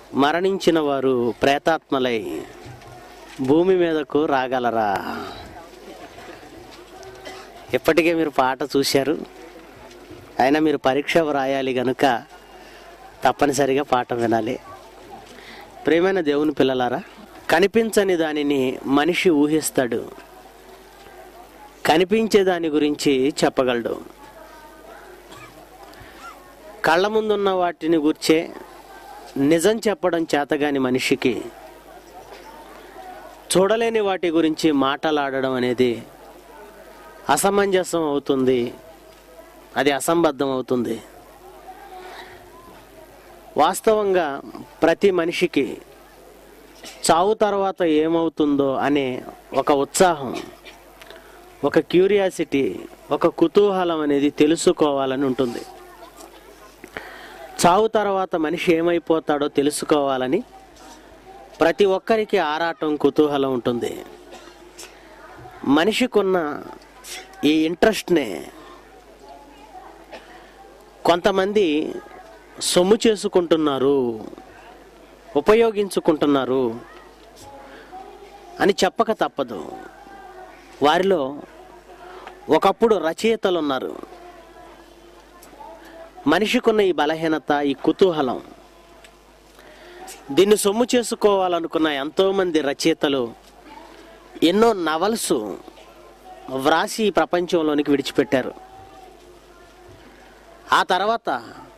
మరణించిన వారు ప్రేతాత్మలై భూమి మీదకు రాగలరా? ఇప్పటికే మీరు పాట చూశారు, అయినా మీరు పరీక్ష వ్రాయాలి కనుక తప్పనిసరిగా పాట వినాలి. ప్రియమైన దేవుని పిల్లలారా, కనిపించని దానిని మనిషి ఊహిస్తాడు, కనిపించే దాని గురించి చెప్పగలడు. కళ్ళ ముందున్న వాటిని గుర్చే నిజం చెప్పడం చేతగాని మనిషికి చూడలేని వాటి గురించి మాటలాడడం అనేది అసమంజసం అవుతుంది, అది అసంబద్ధం అవుతుంది. వాస్తవంగా ప్రతి మనిషికి చావు తర్వాత ఏమవుతుందో అనే ఒక ఉత్సాహం, ఒక క్యూరియాసిటీ, ఒక కుతూహలం అనేది తెలుసుకోవాలని ఉంటుంది. చావు తర్వాత మనిషి ఏమైపోతాడో తెలుసుకోవాలని ప్రతి ఒక్కరికి ఆరాటం, కుతూహలం ఉంటుంది. మనిషికున్న ఈ ఇంట్రెస్ట్నే కొంతమంది సొమ్ము చేసుకుంటున్నారు, ఉపయోగించుకుంటున్నారు అని చెప్పక తప్పదు. వారిలో ఒకప్పుడు రచయితలు ఉన్నారు. మనిషికున్న ఈ బలహీనత, ఈ కుతూహలం, దీన్ని సొమ్ము చేసుకోవాలనుకున్న ఎంతోమంది రచయితలు ఎన్నో నవల్స్ వ్రాసి ఈ ప్రపంచంలోనికి విడిచిపెట్టారు. ఆ తర్వాత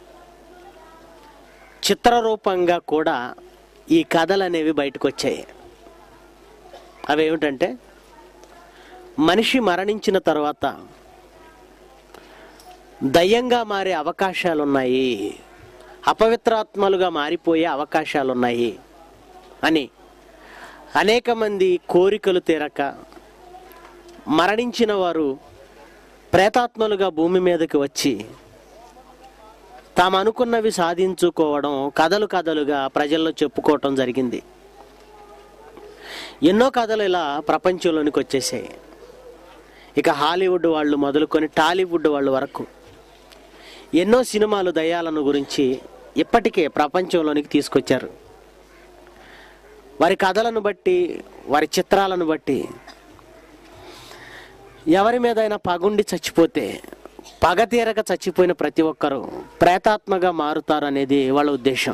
చిత్రరూపంగా కూడా ఈ కథలు అనేవి బయటకు వచ్చాయి. అవేమిటంటే, మనిషి మరణించిన తర్వాత దయ్యంగా మారే అవకాశాలు ఉన్నాయి, అపవిత్రాత్మలుగా మారిపోయే అవకాశాలు ఉన్నాయి అని అనేక మంది కోరికలు తీరక మరణించిన వారు ప్రేతాత్మలుగా భూమి మీదకి వచ్చి తాము అనుకున్నవి సాధించుకోవడం కథలు కథలుగా ప్రజల్లో చెప్పుకోవటం జరిగింది. ఎన్నో కథలు ఇలా ప్రపంచంలోనికి వచ్చేసాయి. ఇక హాలీవుడ్ వాళ్ళు మొదలుకొని టాలీవుడ్ వాళ్ళు వరకు ఎన్నో సినిమాలు దయ్యాలను గురించి ఇప్పటికే ప్రపంచంలోనికి తీసుకొచ్చారు. వారి కథలను బట్టి, వారి చిత్రాలను బట్టి ఎవరి మీదైనా పగుండి చచ్చిపోతే, పగ తీరక చచ్చిపోయిన ప్రతి ఒక్కరూ ప్రేతాత్మగా మారుతారు అనేది వాళ్ళ ఉద్దేశం.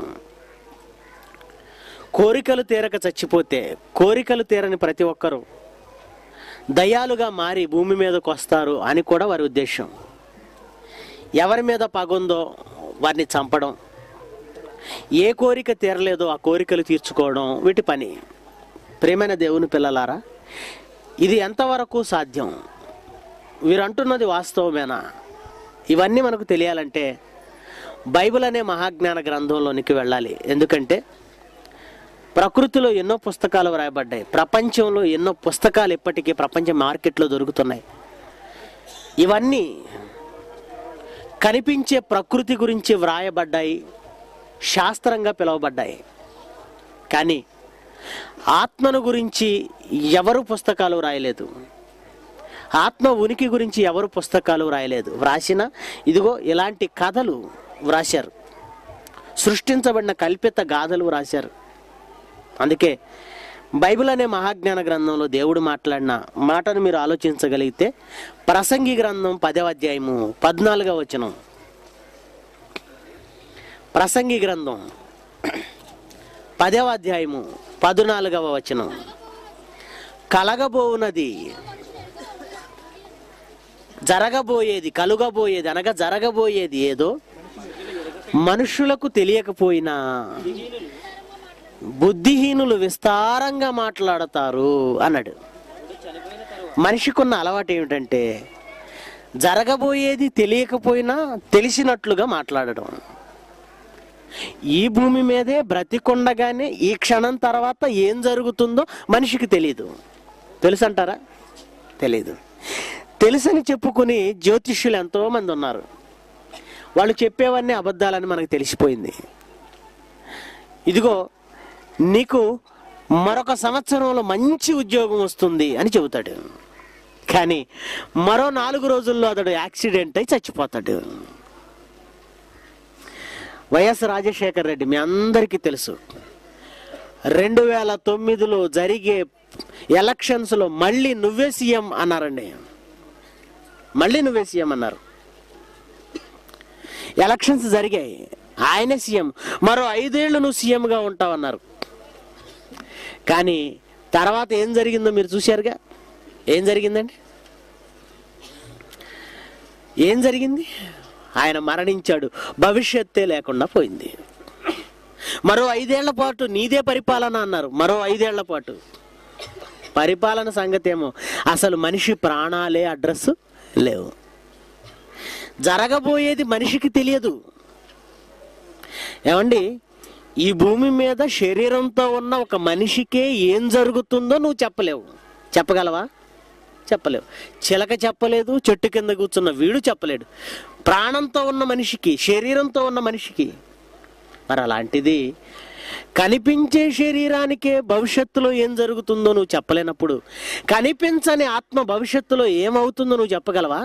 కోరికలు తీరక చచ్చిపోతే కోరికలు తీరని ప్రతి ఒక్కరూ దయ్యాలుగా మారి భూమి మీదకు వస్తారు అని కూడా వారి ఉద్దేశం. ఎవరి మీద పగుందో వారిని చంపడం, ఏ కోరిక తీరలేదో ఆ కోరికలు తీర్చుకోవడం వీటి పని. ప్రియమైన దేవుని పిల్లలారా, ఇది ఎంతవరకు సాధ్యం? వీరు అంటున్నది వాస్తవమేనా? ఇవన్నీ మనకు తెలియాలంటే బైబిల్ అనే మహాజ్ఞాన గ్రంథంలోనికి వెళ్ళాలి. ఎందుకంటే ప్రకృతిలో ఎన్నో పుస్తకాలు వ్రాయబడ్డాయి, ప్రపంచంలో ఎన్నో పుస్తకాలు ఇప్పటికీ ప్రపంచ మార్కెట్లో దొరుకుతున్నాయి. ఇవన్నీ కనిపించే ప్రకృతి గురించి వ్రాయబడ్డాయి, శాస్త్రంగా పిలువబడ్డాయి. కానీ ఆత్మను గురించి ఎవరు పుస్తకాలు వ్రాయలేదు, ఆత్మ ఉనికి గురించి ఎవరు పుస్తకాలు వ్రాయలేదు. వ్రాసిన ఇదిగో ఇలాంటి కథలు వ్రాశారు, సృష్టించబడిన కల్పిత గాథలు వ్రాశారు. అందుకే బైబిల్ అనే మహాజ్ఞాన గ్రంథంలో దేవుడు మాట్లాడిన మాటను మీరు ఆలోచించగలిగితే, ప్రసంగి గ్రంథం 10వ అధ్యాయము 14వ వచనం, ప్రసంగి గ్రంథం 10వ అధ్యాయము 14వ వచనం, కలగబోవునది, జరగబోయేది, కలుగబోయేది అనగా జరగబోయేది ఏదో మనుషులకు తెలియకపోయినా బుద్ధిహీనులు విస్తారంగా మాట్లాడతారు అన్నాడు. మనిషికున్న అలవాటు ఏమిటంటే జరగబోయేది తెలియకపోయినా తెలిసినట్లుగా మాట్లాడడం. ఈ భూమి మీదే బ్రతికొండగానే ఈ క్షణం తర్వాత ఏం జరుగుతుందో మనిషికి తెలియదు. తెలుసంటారా? తెలీదు. తెలుసని చెప్పుకుని జ్యోతిష్యులు ఎంతోమంది ఉన్నారు. వాళ్ళు చెప్పేవన్నీ అబద్ధాలని మనకు తెలిసిపోయింది. ఇదిగో నీకు మరొక సంవత్సరంలో మంచి ఉద్యోగం వస్తుంది అని చెబుతాడు. కానీ మరో 4 రోజుల్లో అతడు యాక్సిడెంట్ అయి చచ్చిపోతాడు. వైఎస్ రాజశేఖర్ రెడ్డి మీ అందరికీ తెలుసు. 2009లో జరిగే ఎలక్షన్స్లో మళ్ళీ నువ్వే సీఎం అన్నారండి. మళ్ళీ నువ్వే సీఎం అన్నారు. ఎలక్షన్స్ జరిగాయి, ఆయనే సీఎం. మరో 5 ఏళ్ళు నువ్వు సీఎంగా ఉంటావన్నారు. కానీ తర్వాత ఏం జరిగిందో మీరు చూశారుగా. ఏం జరిగిందండి? ఏం జరిగింది? ఆయన మరణించాడు. భవిష్యత్తే లేకుండా పోయింది. మరో 5 ఏళ్ల పాటు నీదే పరిపాలన అన్నారు. మరో 5 ఏళ్ల పాటు పరిపాలన సంగతి ఏమో, అసలు మనిషి ప్రాణాలే అడ్రస్ లేవు. జరగబోయేది మనిషికి తెలియదు. ఏమండి, ఈ భూమి మీద శరీరంతో ఉన్న ఒక మనిషికే ఏం జరుగుతుందో నువ్వు చెప్పలేవు. చెప్పగలవా? చెప్పలేవు. చిలక చెప్పలేదు, చెట్టు కింద కూర్చున్న వీడు చెప్పలేడు. ప్రాణంతో ఉన్న మనిషికి, శరీరంతో ఉన్న మనిషికి. మరి అలాంటిది కనిపించే శరీరానికే భవిష్యత్తులో ఏం జరుగుతుందో నువ్వు చెప్పలేనప్పుడు కనిపించని ఆత్మ భవిష్యత్తులో ఏమవుతుందో నువ్వు చెప్పగలవా?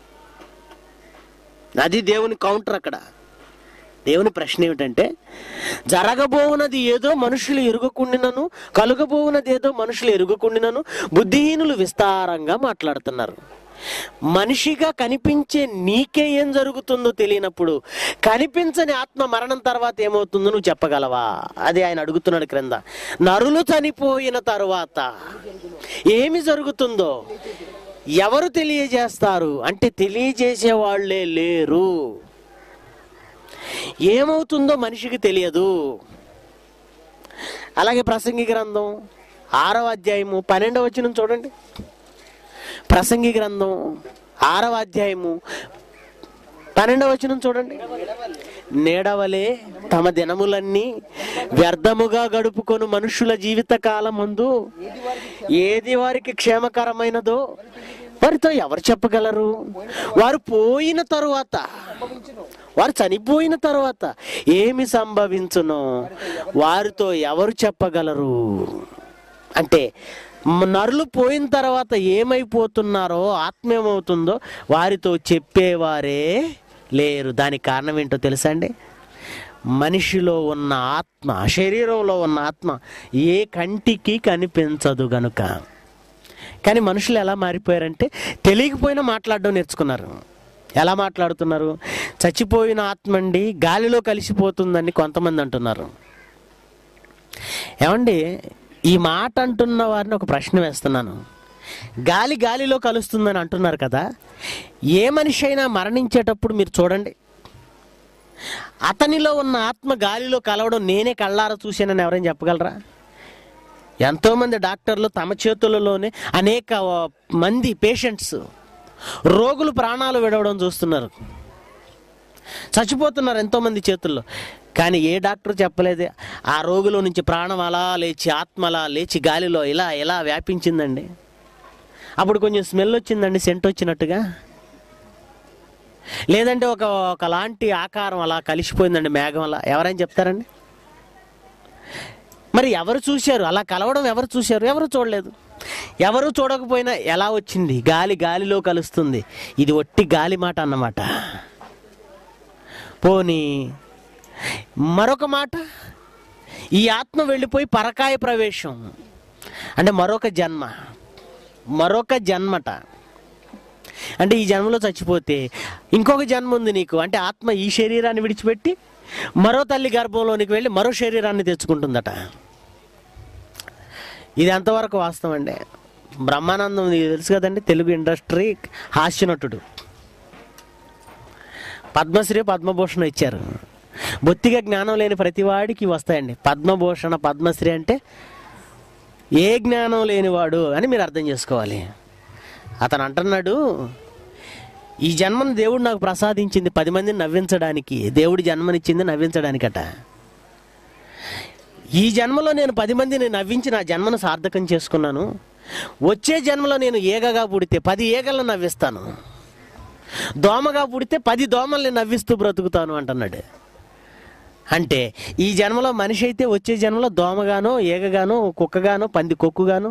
అది దేవుని కౌంటర్. అక్కడ దేవుని ప్రశ్న ఏమిటంటే, జరగబోవునది ఏదో మనుషులు ఎరుగకుండినను, కలుగబోవునది ఏదో మనుషులు ఎరుగకుండినను బుద్ధిహీనులు విస్తారంగా మాట్లాడుతున్నారు. మనిషిగా కనిపించే నీకే ఏం జరుగుతుందో తెలియనప్పుడు కనిపించని ఆత్మ మరణం తర్వాత ఏమవుతుందో నువ్వు చెప్పగలవా? అది ఆయన అడుగుతున్నాడు క్రింద. నరులు చనిపోయిన తరువాత ఏమి జరుగుతుందో ఎవరు తెలియజేస్తారు అంటే తెలియజేసే వాళ్ళే లేరు. ఏమవుతుందో మనిషికి తెలియదు. అలాగే ప్రసంగి గ్రంథం 6వ అధ్యాయము 12వ వచనం చూడండి. ప్రసంగి గ్రంథం 6వ అధ్యాయము 12వ వచనం చూడండి. నేడవలే తమ దినములన్నీ వ్యర్థముగా గడుపుకొను మనుషుల జీవిత కాలమందు ఏది వారికి క్షేమకరమైనదో వారితో ఎవరు చెప్పగలరు? వారు పోయిన తరువాత, వారు చనిపోయిన తరువాత ఏమి సంభవించునో వారితో ఎవరు చెప్పగలరు? అంటే నరులు పోయిన తర్వాత ఏమైపోతున్నారో, ఆత్మ ఏమవుతుందో వారితో చెప్పేవారే లేరు. దానికి కారణం ఏంటో తెలుసా అండి? మనిషిలో ఉన్న ఆత్మ, శరీరంలో ఉన్న ఆత్మ ఏ కంటికి కనిపించదు గనుక. కానీ మనుషులు ఎలా మారిపోయారంటే తెలియకపోయినా మాట్లాడడం నేర్చుకున్నారు. ఎలా మాట్లాడుతున్నారు? చచ్చిపోయిన ఆత్మ అండి గాలిలో కలిసిపోతుందని కొంతమంది అంటున్నారు. ఏమండి, ఈ మాట అంటున్న వారిని ఒక ప్రశ్న వేస్తున్నాను. గాలిలో కలుస్తుందని అంటున్నారు కదా, ఏ మనిషి అయినా మరణించేటప్పుడు మీరు చూడండి, అతనిలో ఉన్న ఆత్మ గాలిలో కలవడం నేనే కళ్ళారా చూశానని ఎవరైనా చెప్పగలరా? ఎంతోమంది డాక్టర్లు తమ చేతులలోనే అనేక మంది పేషెంట్స్, రోగులు ప్రాణాలు విడవడం చూస్తున్నారు. చచ్చిపోతున్నారు ఎంతోమంది చేతుల్లో. కానీ ఏ డాక్టర్ చెప్పలేదే ఆ రోగులో నుంచి ప్రాణం అలా లేచి, ఆత్మ అలా లేచి గాలిలో ఇలా వ్యాపించిందండి. అప్పుడు కొంచెం స్మెల్ వచ్చిందండి, సెంట్ వచ్చినట్టుగా. లేదంటే ఒకలాంటి ఆకారం అలా కలిసిపోయిందండి, మేఘం అలా. ఎవరైనా చెప్తారండి? మరి ఎవరు చూశారు అలా కలవడం? ఎవరు చూశారు? ఎవరు చూడలేదు. ఎవరు చూడకపోయినా ఎలా వచ్చింది? గాలిలో కలుస్తుంది. ఇది ఒట్టి గాలి మాట అన్నమాట. పోనీ మరొక మాట, ఈ ఆత్మ వెళ్ళిపోయి పరకాయ ప్రవేశం అంటే మరొక జన్మట. అంటే ఈ జన్మలో చచ్చిపోతే ఇంకొక జన్మ ఉంది నీకు. అంటే ఆత్మ ఈ శరీరాన్ని విడిచిపెట్టి మరో తల్లి గర్భంలోనికి వెళ్ళి మరో శరీరాన్ని తెచ్చుకుంటుందట. ఇది ఎంతవరకు వాస్తవం అండి? బ్రహ్మానందం తెలుసు కదండి, తెలుగు ఇండస్ట్రీ హాస్యనటుడు. పద్మశ్రీ పద్మభూషణం ఇచ్చారు. బొత్తిగా జ్ఞానం లేని ప్రతివాడికి వస్తాయండి పద్మభూషణ, పద్మశ్రీ. అంటే ఏ జ్ఞానం లేనివాడు అని మీరు అర్థం చేసుకోవాలి. అతను అంటున్నాడు, ఈ జన్మను దేవుడు నాకు ప్రసాదించింది 10 మందిని నవ్వించడానికి. దేవుడు జన్మనిచ్చింది నవ్వించడానికట. ఈ జన్మలో నేను 10 మందిని నవ్వించి నా జన్మను సార్థకం చేసుకున్నాను. వచ్చే జన్మలో నేను ఏగగా పుడితే 10 ఏగలను నవ్విస్తాను, దోమగా పుడితే 10 దోమల్ని నవ్విస్తూ బ్రతుకుతాను అంటున్నాడు. అంటే ఈ జన్మలో మనిషి అయితే వచ్చే జన్మలో దోమగానో, ఏగగానో, కుక్కగానో, పంది కొక్కుగానో.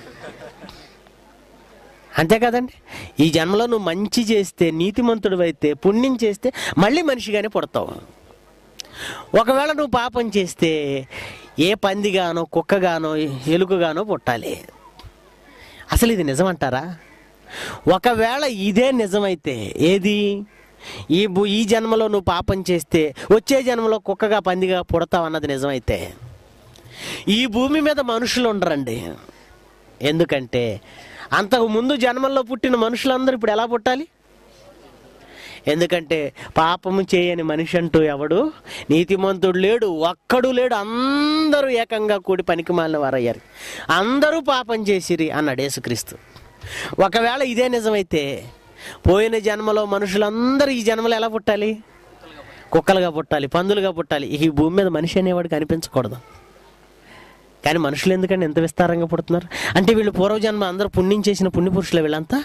అంతే కదండి. ఈ జన్మలో నువ్వు మంచి చేస్తే, నీతిమంతుడు అయితే, పుణ్యం చేస్తే మళ్ళీ మనిషిగానే పుడతావు. ఒకవేళ నువ్వు పాపం చేస్తే ఏ పందిగానో కుక్కగానో ఎలుకగానో పుట్టాలి. అసలు ఇది నిజమంటారా? ఒకవేళ ఇదే నిజమైతే, ఏది ఈ జన్మలో నువ్వు పాపం చేస్తే వచ్చే జన్మలో కుక్కగా పందిగా పుడతావు అన్నది నిజమైతే, ఈ భూమి మీద మనుషులు ఉండరండి. ఎందుకంటే అంతకు ముందు జన్మల్లో పుట్టిన మనుషులందరూ ఇప్పుడు ఎలా పుట్టాలి? ఎందుకంటే పాపము చేయని మనిషి అంటూ ఎవడు నీతిమంతుడు లేడు, ఒక్కడు లేడు. అందరూ ఏకంగా కూడి పనికిమాలిన వారయ్యారు, అందరూ పాపం చేసిరి అన్నాడు యేసుక్రీస్తు. ఒకవేళ ఇదే నిజమైతే పోయిన జన్మలో మనుషులందరూ ఈ జన్మలో ఎలా పుట్టాలి? కుక్కలుగా పుట్టాలి, పందులుగా పుట్టాలి. ఈ భూమి మీద మనిషి అనేవాడు కనిపించకూడదు. కానీ మనుషులు ఎందుకంటే ఎంత విస్తారంగా పుడుతున్నారు? అంటే వీళ్ళు పూర్వజన్మ అందరూ పుణ్యం చేసిన పుణ్యపురుషులు వీళ్ళంతా?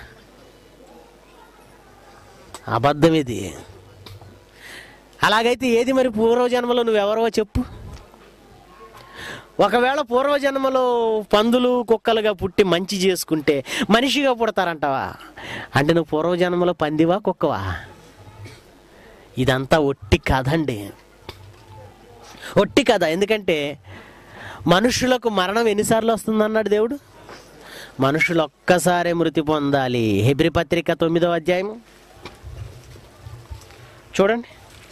అబద్ధం ఇది. అలాగైతే ఏది మరి పూర్వజన్మలో నువ్వెవరో చెప్పు. ఒకవేళ పూర్వజన్మలో పందులు కుక్కలుగా పుట్టి మంచి చేసుకుంటే మనిషిగా పుడతారంటావా? అంటే నువ్వు పూర్వజన్మలో పందివా కుక్కవా? ఇదంతా ఒట్టి కథ అండి, ఒట్టి కథ. ఎందుకంటే మనుషులకు మరణం ఎన్నిసార్లు వస్తుందన్నాడు దేవుడు? మనుషులు ఒక్కసారే మృతి పొందాలి. హెబ్రీ పత్రిక 9వ అధ్యాయం చూడండి.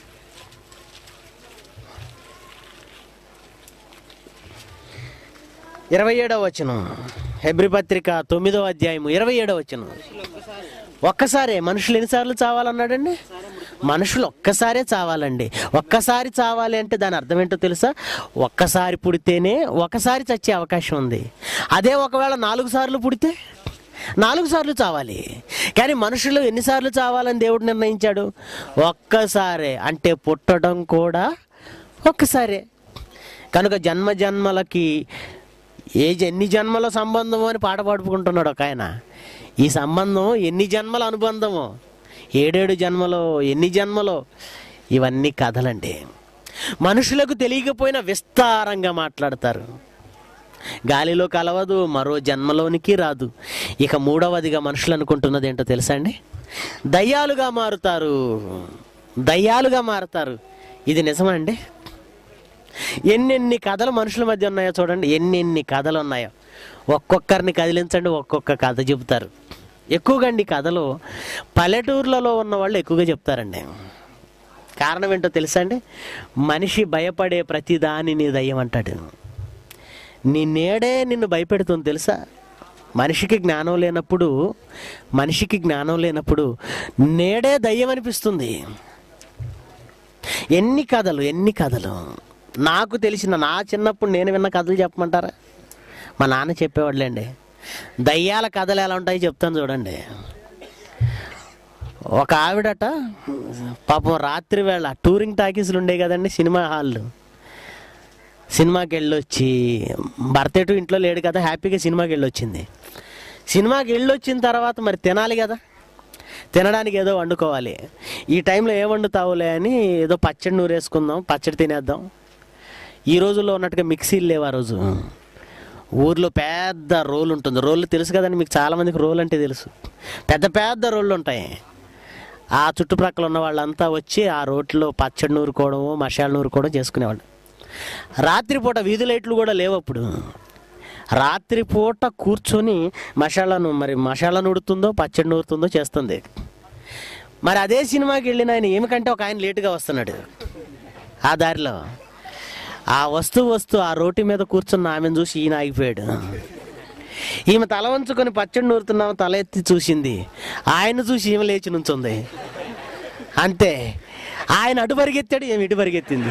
27వ వచనం. హెబ్రీ పత్రిక 9వ అధ్యాయం 27వ వచనం. ఒక్కసారే మనుషులు ఎన్నిసార్లు చావాలన్నాడండి? మనుషులు ఒక్కసారే చావాలండి. ఒక్కసారి చావాలి అంటే దాని అర్థం ఏంటో తెలుసా? ఒక్కసారి పుడితేనే ఒకసారి చచ్చే అవకాశం ఉంది. అదే ఒకవేళ 4 సార్లు పుడితే 4 సార్లు చావాలి. కానీ మనుషులు ఎన్నిసార్లు చావాలని దేవుడు నిర్ణయించాడు? ఒక్కసారే. అంటే పుట్టడం కూడా ఒక్కసారే. కనుక జన్మ జన్మలకి ఎన్ని జన్మల సంబంధమో అని పాట పాడుకుంటున్నాడు ఒక ఆయన. ఈ సంబంధం ఎన్ని జన్మల అనుబంధమో, 7 జన్మలో, ఎన్ని జన్మలో, ఇవన్నీ కథలండి. మనుషులకు తెలియకపోయినా విస్తారంగా మాట్లాడతారు. గాలిలో కలవదు, మరో జన్మలోనికి రాదు. ఇక 3వదిగా మనుషులు అనుకుంటున్నది ఏంటో తెలుసా అండి? దయ్యాలుగా మారుతారు, దయ్యాలుగా మారుతారు. ఇది నిజమా అండి? ఎన్నెన్ని కథలు మనుషుల మధ్య ఉన్నాయో చూడండి, ఎన్నెన్ని కథలు ఉన్నాయో. ఒక్కొక్కరిని కదిలించండి, ఒక్కొక్క కథ చెబుతారు. ఎక్కువగా అండి కథలు పల్లెటూర్లలో ఉన్న వాళ్ళు ఎక్కువగా చెప్తారండి. కారణం ఏంటో తెలుసా అండి? మనిషి భయపడే ప్రతి దానిని దయ్యం అంటాడు. నీ నేడే నిన్ను భయపెడుతుంది తెలుసా? మనిషికి జ్ఞానం లేనప్పుడు నేడే దయ్యం అనిపిస్తుంది. ఎన్ని కథలు. నాకు తెలిసిన, నా చిన్నప్పుడు నేను విన్న కథలు చెప్పమంటారా? మా నాన్న చెప్పేవాళ్ళండి. దయ్యాల కథలు ఎలా ఉంటాయో చెప్తాను చూడండి. ఒక ఆవిడట పాపం రాత్రి వేళ టూరింగ్ టాకీస్లు ఉండేవి కదండి, సినిమా హాళ్ళు. సినిమాకి వెళ్ళొచ్చి, భర్త ఎటు ఇంట్లో లేడు కదా, హ్యాపీగా సినిమాకి వెళ్ళొచ్చింది. సినిమాకి వెళ్ళొచ్చిన తర్వాత మరి తినాలి కదా, తినడానికి ఏదో వండుకోవాలి. ఈ టైంలో ఏ వండుతావులే అని ఏదో పచ్చడి నూరేసుకుందాం, పచ్చడి తినేద్దాం. ఈ రోజుల్లో ఉన్నట్టుగా మిక్సీలు లేవు ఆ రోజు. ఊర్లో పెద్ద రోలు ఉంటుంది. రోళ్ళు తెలుసు కదండి మీకు, చాలామందికి రోలు అంటే తెలుసు. పెద్ద పెద్ద రోళ్ళు ఉంటాయి. ఆ చుట్టుప్రక్కల ఉన్న వాళ్ళంతా వచ్చి ఆ రోట్లో పచ్చడి నూరుకోవడము, మసాలా నూరుకోవడం చేసుకునేవాళ్ళు. రాత్రిపూట వీధి లైట్లు కూడా లేవు అప్పుడు. రాత్రిపూట కూర్చొని మసాలా నూరుతుందో పచ్చడి నూరుతుందో చేస్తుంది. మరి అదే సినిమాకి వెళ్ళిన ఆయన ఏమికంటే ఒక ఆయన లేటుగా వస్తున్నాడు. ఆ దారిలో ఆ వస్తూ ఆ రోటి మీద కూర్చున్న ఆమెను చూసి ఈయన ఆగిపోయాడు. ఈమె తల వంచుకొని పచ్చడి నూరుతున్నాము, తల ఎత్తి చూసింది. ఆయన చూసి ఈమె లేచి నుంచుంది. అంతే, ఆయన అటు పరిగెత్తాడు, ఈమె ఇటు పరిగెత్తింది.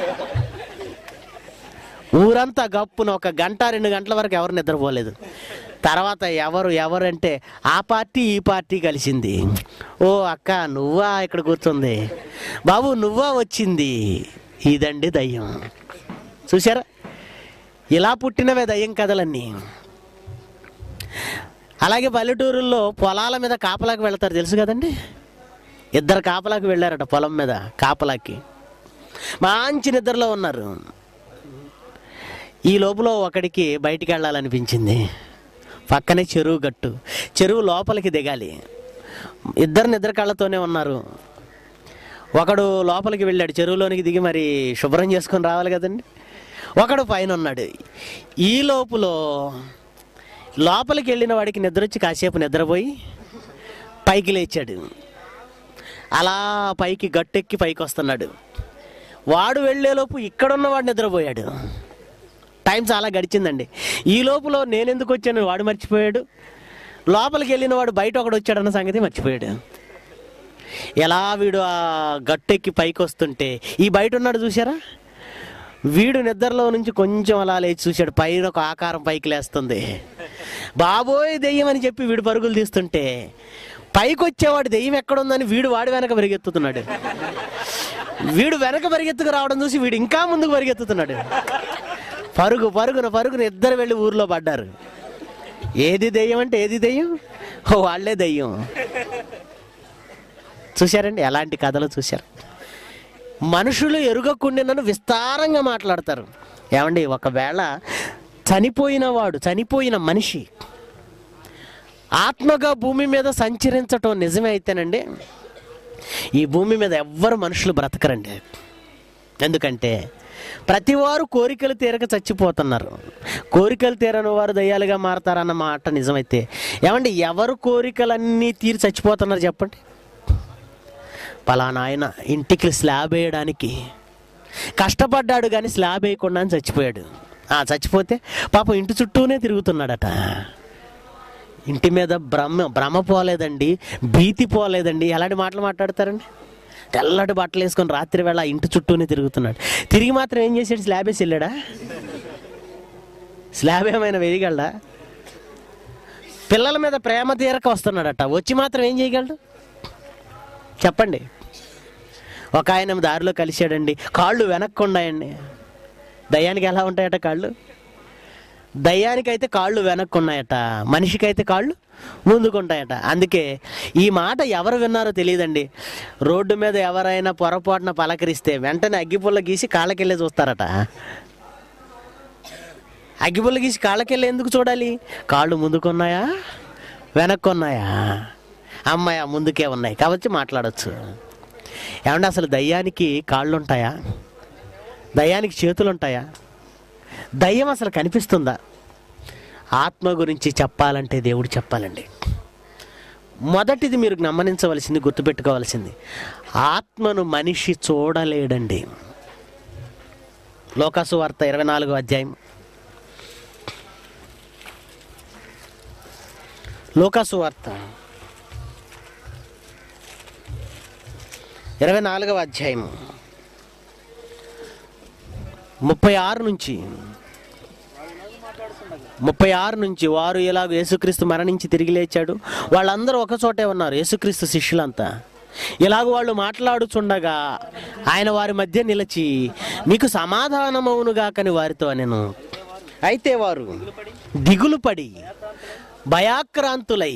ఊరంతా గప్పున 1 గంట 2 గంటల వరకు ఎవరు నిద్రపోలేదు. తర్వాత ఎవరంటే ఆ పార్టీ ఈ పార్టీ కలిసింది. ఓ అక్క నువ్వా ఇక్కడ కూర్చుంది, బాబు నువ్వా వచ్చింది. ఇదండి దయ్యం. చూసారా? ఇలా పుట్టినవే దయ్యం కథలన్నీ. అలాగే పల్లెటూరుల్లో పొలాల మీద కాపలాకి వెళ్తారు తెలుసు కదండి. 2 కాపలాకి వెళ్ళారట పొలం మీద కాపలాకి. మంచి నిద్రలో ఉన్నారు. ఈ లోపల ఒకడికి బయటికి వెళ్ళాలనిపించింది. పక్కనే చెరువు గట్టు, చెరువు లోపలికి దిగాలి. 2 నిద్ర కళ్ళతోనే ఉన్నారు. ఒకడు లోపలికి వెళ్ళాడు, చెరువులోనికి దిగి మరి శుభ్రం చేసుకొని రావాలి కదండి. ఒకడు పైన ఉన్నాడు. ఈ లోపలికి వెళ్ళిన వాడికి నిద్ర వచ్చి కాసేపు నిద్రపోయి పైకి లేచాడు. అలా పైకి గట్టెక్కి పైకి వస్తున్నాడు. వాడు వెళ్ళేలోపు ఇక్కడున్నవాడు నిద్రపోయాడు. టైం చాలా గడిచిందండి. ఈ లోపల నేను ఎందుకు వచ్చాను వాడు మర్చిపోయాడు. లోపలికి వెళ్ళిన వాడు బయట ఒకడు వచ్చాడన్న సంగతి మర్చిపోయాడు. ఎలా వీడు ఆ గట్టెక్కి పైకి వస్తుంటే ఈ బయట ఉన్నాడు చూసారా, వీడు నిద్రలో నుంచి కొంచెం అలా లేచి చూశాడు. పైన ఒక ఆకారం పైకి లేస్తుంది. బాబోయ్ దెయ్యం అని చెప్పి వీడు పరుగులు తీస్తుంటే పైకి వచ్చేవాడు దెయ్యం ఎక్కడుందని వాడి వెనక పరిగెత్తుతున్నాడు. వీడు వెనక పరిగెత్తుకు రావడం చూసి వీడు ఇంకా ముందుకు పరిగెత్తుతున్నాడు. పరుగున ఇద్దరు వెళ్ళి ఊర్లో పడ్డారు. ఏది దెయ్యం అంటే ఏది దెయ్యం? వాళ్ళే దెయ్యం. చూశారండి ఎలాంటి కథలు చూశారు. మనుషులు ఎరుగకుండాను విస్తారంగా మాట్లాడతారు. ఏమండి, ఒకవేళ చనిపోయిన మనిషి ఆత్మగా భూమి మీద సంచరించటం నిజమే అయితేనండి, ఈ భూమి మీద ఎవ్వరు మనుషులు బ్రతకరండి. ఎందుకంటే ప్రతివారు కోరికలు తీరక చచ్చిపోతున్నారు. కోరికలు తీరని వారు దయ్యాలుగా మారతారన్న మాట నిజమైతే, ఏమండి ఎవరు కోరికలన్నీ తీరి చచ్చిపోతున్నారు చెప్పండి? పలానా ఆయన ఇంటికి స్లాబ్ వేయడానికి కష్టపడ్డాడు కానీ స్లాబ్ వేయకుండా చచ్చిపోయాడు. చచ్చిపోతే పాపం ఇంటి చుట్టూనే తిరుగుతున్నాడట. ఇంటి మీద భ్రమ పోలేదండి, భీతి పోలేదండి. ఎలాంటి మాటలు మాట్లాడతారండి? తెల్లటి బట్టలు వేసుకొని రాత్రి వేళ ఇంటి చుట్టూనే తిరుగుతున్నాడు. తిరిగి మాత్రం ఏం చేశాడు? స్లాబ్ వేసి వెళ్ళాడా? స్లాబ్ ఏమైనా వేయగలడా? పిల్లల మీద ప్రేమ తీరక వస్తున్నాడట, వచ్చి మాత్రం ఏం చేయగలడు చెప్పండి? ఒక ఆయన దారిలో కలిశాడండి, కాళ్ళు వెనక్కి ఉన్నాయండి. దయ్యానికి ఎలా ఉంటాయట కాళ్ళు? దయ్యానికైతే కాళ్ళు వెనక్కి ఉన్నాయట, మనిషికైతే కాళ్ళు ముందుకుంటాయట. అందుకే ఈ మాట ఎవరు విన్నారో తెలియదండి. రోడ్డు మీద ఎవరైనా పొరపాటున పలకరిస్తే వెంటనే అగ్గిపుల్ల గీసి కాళ్ళకెళ్ళే చూస్తారట. అగ్గిపుల్ల గీసి కాళ్ళకెళ్ళి ఎందుకు చూడాలి? కాళ్ళు ముందుకున్నాయా వెనక్కున్నాయా? అమ్మాయి ముందుకే ఉన్నాయి కాబట్టి మాట్లాడచ్చు. ఏమంటే అసలు దయ్యానికి కాళ్ళు ఉంటాయా? దయ్యానికి చేతులు ఉంటాయా? దయ్యం అసలు కనిపిస్తుందా? ఆత్మ గురించి చెప్పాలంటే దేవుడు చెప్పాలండి. మొదటిది మీరు గమనించవలసింది, గుర్తుపెట్టుకోవాల్సింది, ఆత్మను మనిషి చూడలేడండి. లోకాసు వార్త 24వ అధ్యాయం. లోకాసు వార్త 24వ అధ్యాయం 36 నుంచి వారు ఎలాగో యేసుక్రీస్తు మరణించి తిరిగి లేచాడు. వాళ్ళందరూ ఒక చోటే ఉన్నారు, యేసుక్రీస్తు శిష్యులంతా. ఇలాగ వాళ్ళు మాట్లాడుచుండగా ఆయన వారి మధ్య నిలిచి, మీకు సమాధానమవునుగాకని వారితో అనెను. అయితే వారు దిగులు పడి భయాక్రాంతులై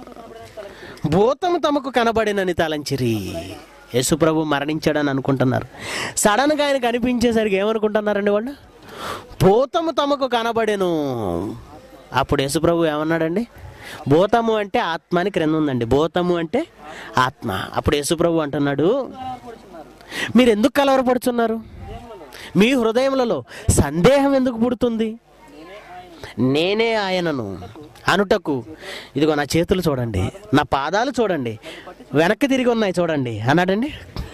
భూతము తమకు కనబడినని తలంచిరి. యేసుప్రభు మరణించాడని అనుకుంటున్నారు. సడన్గా ఆయన కనిపించేసరికి ఏమనుకుంటున్నారండి వాళ్ళు? భూతము తమకు కనబడెను. అప్పుడు యేసుప్రభు ఏమన్నాడండి? భూతము అంటే ఆత్మ అని క్రింద ఉందండి. భూతము అంటే ఆత్మ. అప్పుడు యేసుప్రభు అంటున్నాడు, మీరు ఎందుకు కలవరపడుతున్నారు? మీ హృదయములలో సందేహం ఎందుకు పుడుతుంది? నేనే ఆయనను అనుటకు ఇదిగో నా చేతులు చూడండి, నా పాదాలు చూడండి, వెనక్కి తిరిగి ఉన్నాయి చూడండి అన్నాడండి.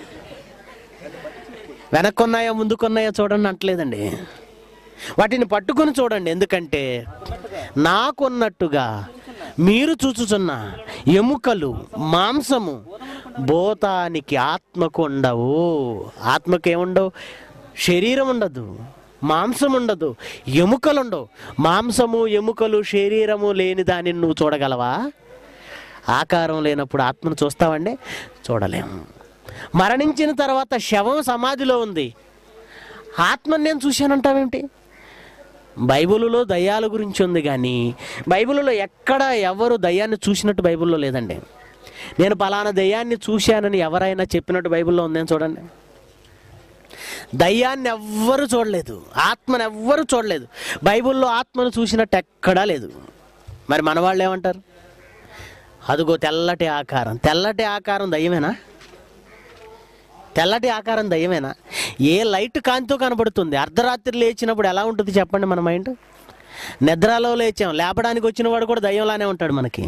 వెనక్కున్నాయో ముందుకున్నాయో చూడండి అంటలేదండి. వాటిని పట్టుకొని చూడండి, ఎందుకంటే నాకున్నట్టుగా మీరు చూచుచున్న ఎముకలు మాంసము భూతానికి ఆత్మకు ఉండవు. ఆత్మకు ఏముండవు? శరీరం ఉండదు, మాంసం ఉండదు, ఎముకలు ఉండవు. మాంసము ఎముకలు శరీరము లేని దానిని నువ్వు చూడగలవా? ఆకారం లేనప్పుడు ఆత్మను చూస్తావండి? చూడలేము. మరణించిన తర్వాత శవం సమాధిలో ఉంది, ఆత్మను నేను చూశానంటావేంటి? బైబిలులో దయ్యాల గురించి ఉంది కానీ బైబిలులో ఎక్కడ ఎవరు దయ్యాన్ని చూసినట్టు బైబిల్లో లేదండి. నేను పలానా దయ్యాన్ని చూశానని ఎవరైనా చెప్పినట్టు బైబిల్లో ఉందేం చూడండి. దయ్యాన్ని ఎవ్వరు చూడలేదు, ఆత్మను ఎవ్వరు చూడలేదు. బైబిల్లో ఆత్మను చూసినట్టు ఎక్కడా లేదు. మరి మన వాళ్ళు ఏమంటారు? అదిగో తెల్లటి ఆకారం. తెల్లటి ఆకారం దయ్యమేనా? తెల్లటి ఆకారం దయ్యమేనా? ఏ లైట్ కాంతితో కనబడుతుంది? అర్ధరాత్రి లేచినప్పుడు ఎలా ఉంటుంది చెప్పండి మన మైండ్? నిద్రలో లేచాం, లేపడానికి వచ్చిన వాడు కూడా దయ్యంలానే ఉంటాడు మనకి.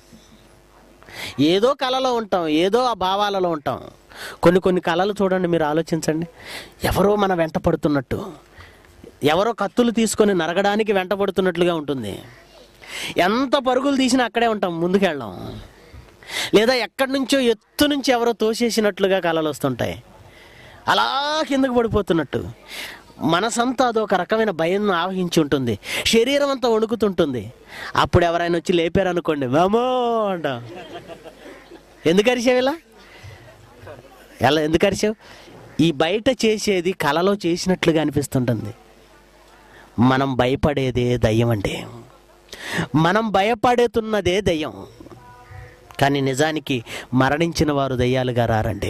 ఏదో కళలో ఉంటాం, ఏదో ఆ భావాలలో ఉంటాం. కొన్ని కళలు చూడండి, మీరు ఆలోచించండి. ఎవరో మన వెంట పడుతున్నట్టు, ఎవరో కత్తులు తీసుకొని నరగడానికి వెంట పడుతున్నట్లుగా ఉంటుంది. ఎంత పరుగులు తీసినా అక్కడే ఉంటాం, ముందుకెళ్ళాం. లేదా ఎక్కడి నుంచో ఎత్తు నుంచి ఎవరో తోసేసినట్లుగా కళలు వస్తుంటాయి, అలా కిందకు పడిపోతున్నట్టు. మనసంతా అదొక రకమైన భయం ఆవహించి ఉంటుంది, శరీరం అంతా వణుకుతుంటుంది. అప్పుడు ఎవరైనా వచ్చి లేపారనుకోండి, మామో అంట. ఎందుకు అరిచావు ఇలా? ఎందుకు అరిచావు? ఈ బయట చేసేది కళలో చేసినట్లుగా అనిపిస్తుంటుంది. మనం భయపడేదే దయ్యం అండి. మనం భయపడుతున్నదే దయ్యం. కానీ నిజానికి మరణించిన వారు దయ్యాలుగా రారండి.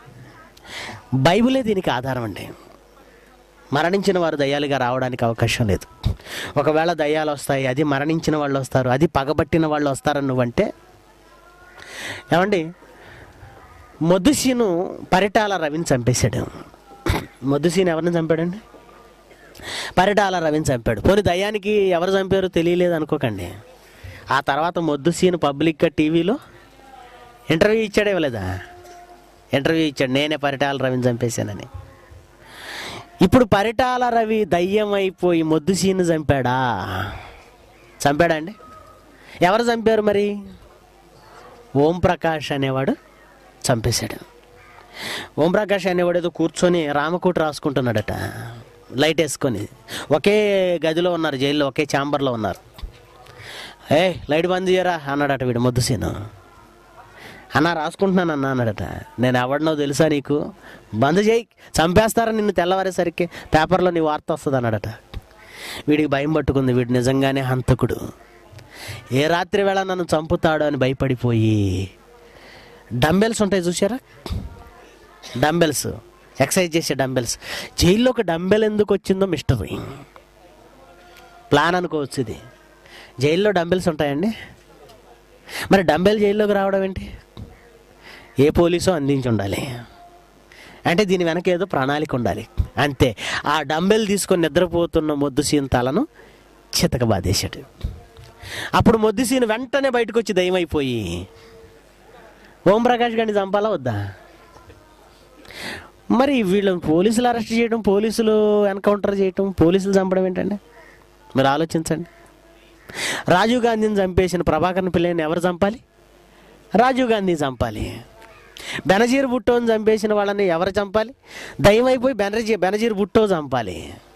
బైబిలే దీనికి ఆధారం అండి. మరణించిన వారు దయ్యాలుగా రావడానికి అవకాశం లేదు. ఒకవేళ దయ్యాలు వస్తాయి, అది మరణించిన వాళ్ళు వస్తారు, అది పగబట్టిన వాళ్ళు వస్తారని నువ్వంటే ఏమండి? మొద్దుసీను పరిటాల రవిని చంపేశాడు. మొద్దుసీను ఎవరిని చంపాడండి? పరిటాల రవిని చంపాడు. పోనీ దయ్యానికి ఎవరు చంపారో తెలియలేదు అనుకోకండి. ఆ తర్వాత మొద్దుసీను పబ్లిక్గా టీవీలో ఇంటర్వ్యూ ఇచ్చాడే ఇవ్వలేదా? ఇంటర్వ్యూ ఇచ్చాడు, నేనే పరిటాల రవిని చంపేశానని. ఇప్పుడు పరిటాల రవి దయ్యం అయిపోయి మొద్దుసీను చంపాడా? చంపాడా అండి? ఎవరు చంపారు మరి? ఓం ప్రకాష్ అనేవాడు చంపేశాడు. ఓం ప్రకాష్ అనేవాడు ఏదో కూర్చొని రామకోటి రాసుకుంటున్నాడట, లైట్ వేసుకొని. ఒకే గదిలో ఉన్నారు, జైల్లో ఒకే ఛాంబర్లో ఉన్నారు. లైట్ బంద్ చేయరా అన్నాడట వీడు మొద్దుసీను. అన్నా రాసుకుంటున్నాను అన్నా అన్నాడట. నేను ఎవడనో తెలుసా నీకు? బంద్ చేయి, చంపేస్తారా నిన్ను తెల్లవారేసరికి, పేపర్లో నీ వార్త వస్తుంది అన్నాడట. వీడికి భయం పట్టుకుంది, వీడు నిజంగానే హంతకుడు, ఏ రాత్రి వేళ నన్ను చంపుతాడు అని భయపడిపోయి డంబెల్స్ ఉంటాయి చూసారా, డంబెల్స్, ఎక్సర్సైజ్ చేసే డంబెల్స్. జైల్లో ఒక డంబెల్ ఎందుకు వచ్చిందో మిస్టరీ, ప్లాన్ అనుకోవచ్చు ఇది. జైల్లో డంబెల్స్ ఉంటాయండి. మరి డంబెల్ జైల్లోకి రావడం ఏంటి? ఏ పోలీసో అందించి ఉండాలి, అంటే దీని వెనక ఏదో ప్రణాళిక ఉండాలి అంతే. ఆ డంబెల్ తీసుకొని నిద్రపోతున్న మొద్దుసీను తలను చితక బాధేశాడు. అప్పుడు మొద్దుసీను వెంటనే బయటకు వచ్చి దయ్యమైపోయి ఓం ప్రకాష్ గారిని చంపాలా వద్దా? మరి వీళ్ళని పోలీసులు అరెస్ట్ చేయడం, పోలీసులు ఎన్కౌంటర్ చేయడం, పోలీసులు చంపడం ఏంటండి? మీరు ఆలోచించండి. రాజీవ్ గాంధీని చంపేసిన ప్రభాకర్ పిల్లని ఎవరు చంపాలి? రాజీవ్ గాంధీ చంపాలి. బెనజీర్ భుట్టోని చంపేసిన వాళ్ళని ఎవరు చంపాలి? దయ్యమైపోయి బెనజీర్ భుట్టో చంపాలి.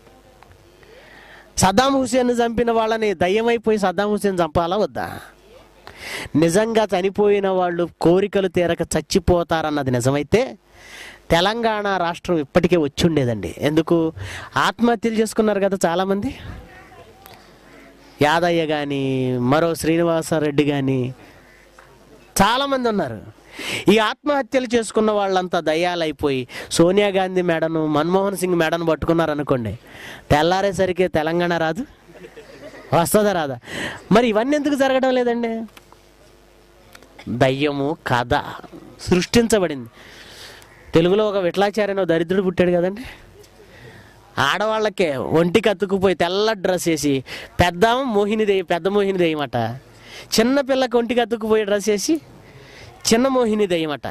సద్దాం హుసేన్ చంపిన వాళ్ళని దయ్యమైపోయి సద్దాం హుసేన్ చంపాలా వద్దా? నిజంగా చనిపోయిన వాళ్ళు కోరికలు తీరక చచ్చిపోతారన్నది నిజమైతే తెలంగాణ రాష్ట్రం ఇప్పటికే వచ్చి ఉండేదండి. ఎందుకు? ఆత్మహత్యలు చేసుకున్నారు కదా చాలామంది. యాదయ్య కానీ, మరో శ్రీనివాసరెడ్డి కానీ చాలామంది ఉన్నారు. ఈ ఆత్మహత్యలు చేసుకున్న వాళ్ళంతా దయ్యాలైపోయి సోనియా గాంధీ మెడను, మన్మోహన్ సింగ్ మెడను పట్టుకున్నారనుకోండి, తెల్లారేసరికి తెలంగాణ రాదు? వస్తుందా రాదా? మరి ఇవన్నీ ఎందుకు జరగడం లేదండి? దయ్యము కథ సృష్టించబడింది. తెలుగులో ఒక విఠలాచార్య దరిద్రుడు పుట్టాడు కదండి. ఆడవాళ్ళకే ఒంటికి అతుక్కుపోయి తెల్ల డ్రెస్ వేసి, పెద్ద మోహినిదేవి, పెద్ద మోహినిదేవి మాట, చిన్న పిల్లకి ఒంటికి అతుక్కుపోయి డ్రెస్ వేసి చిన్న మోహినిదేవి మాట.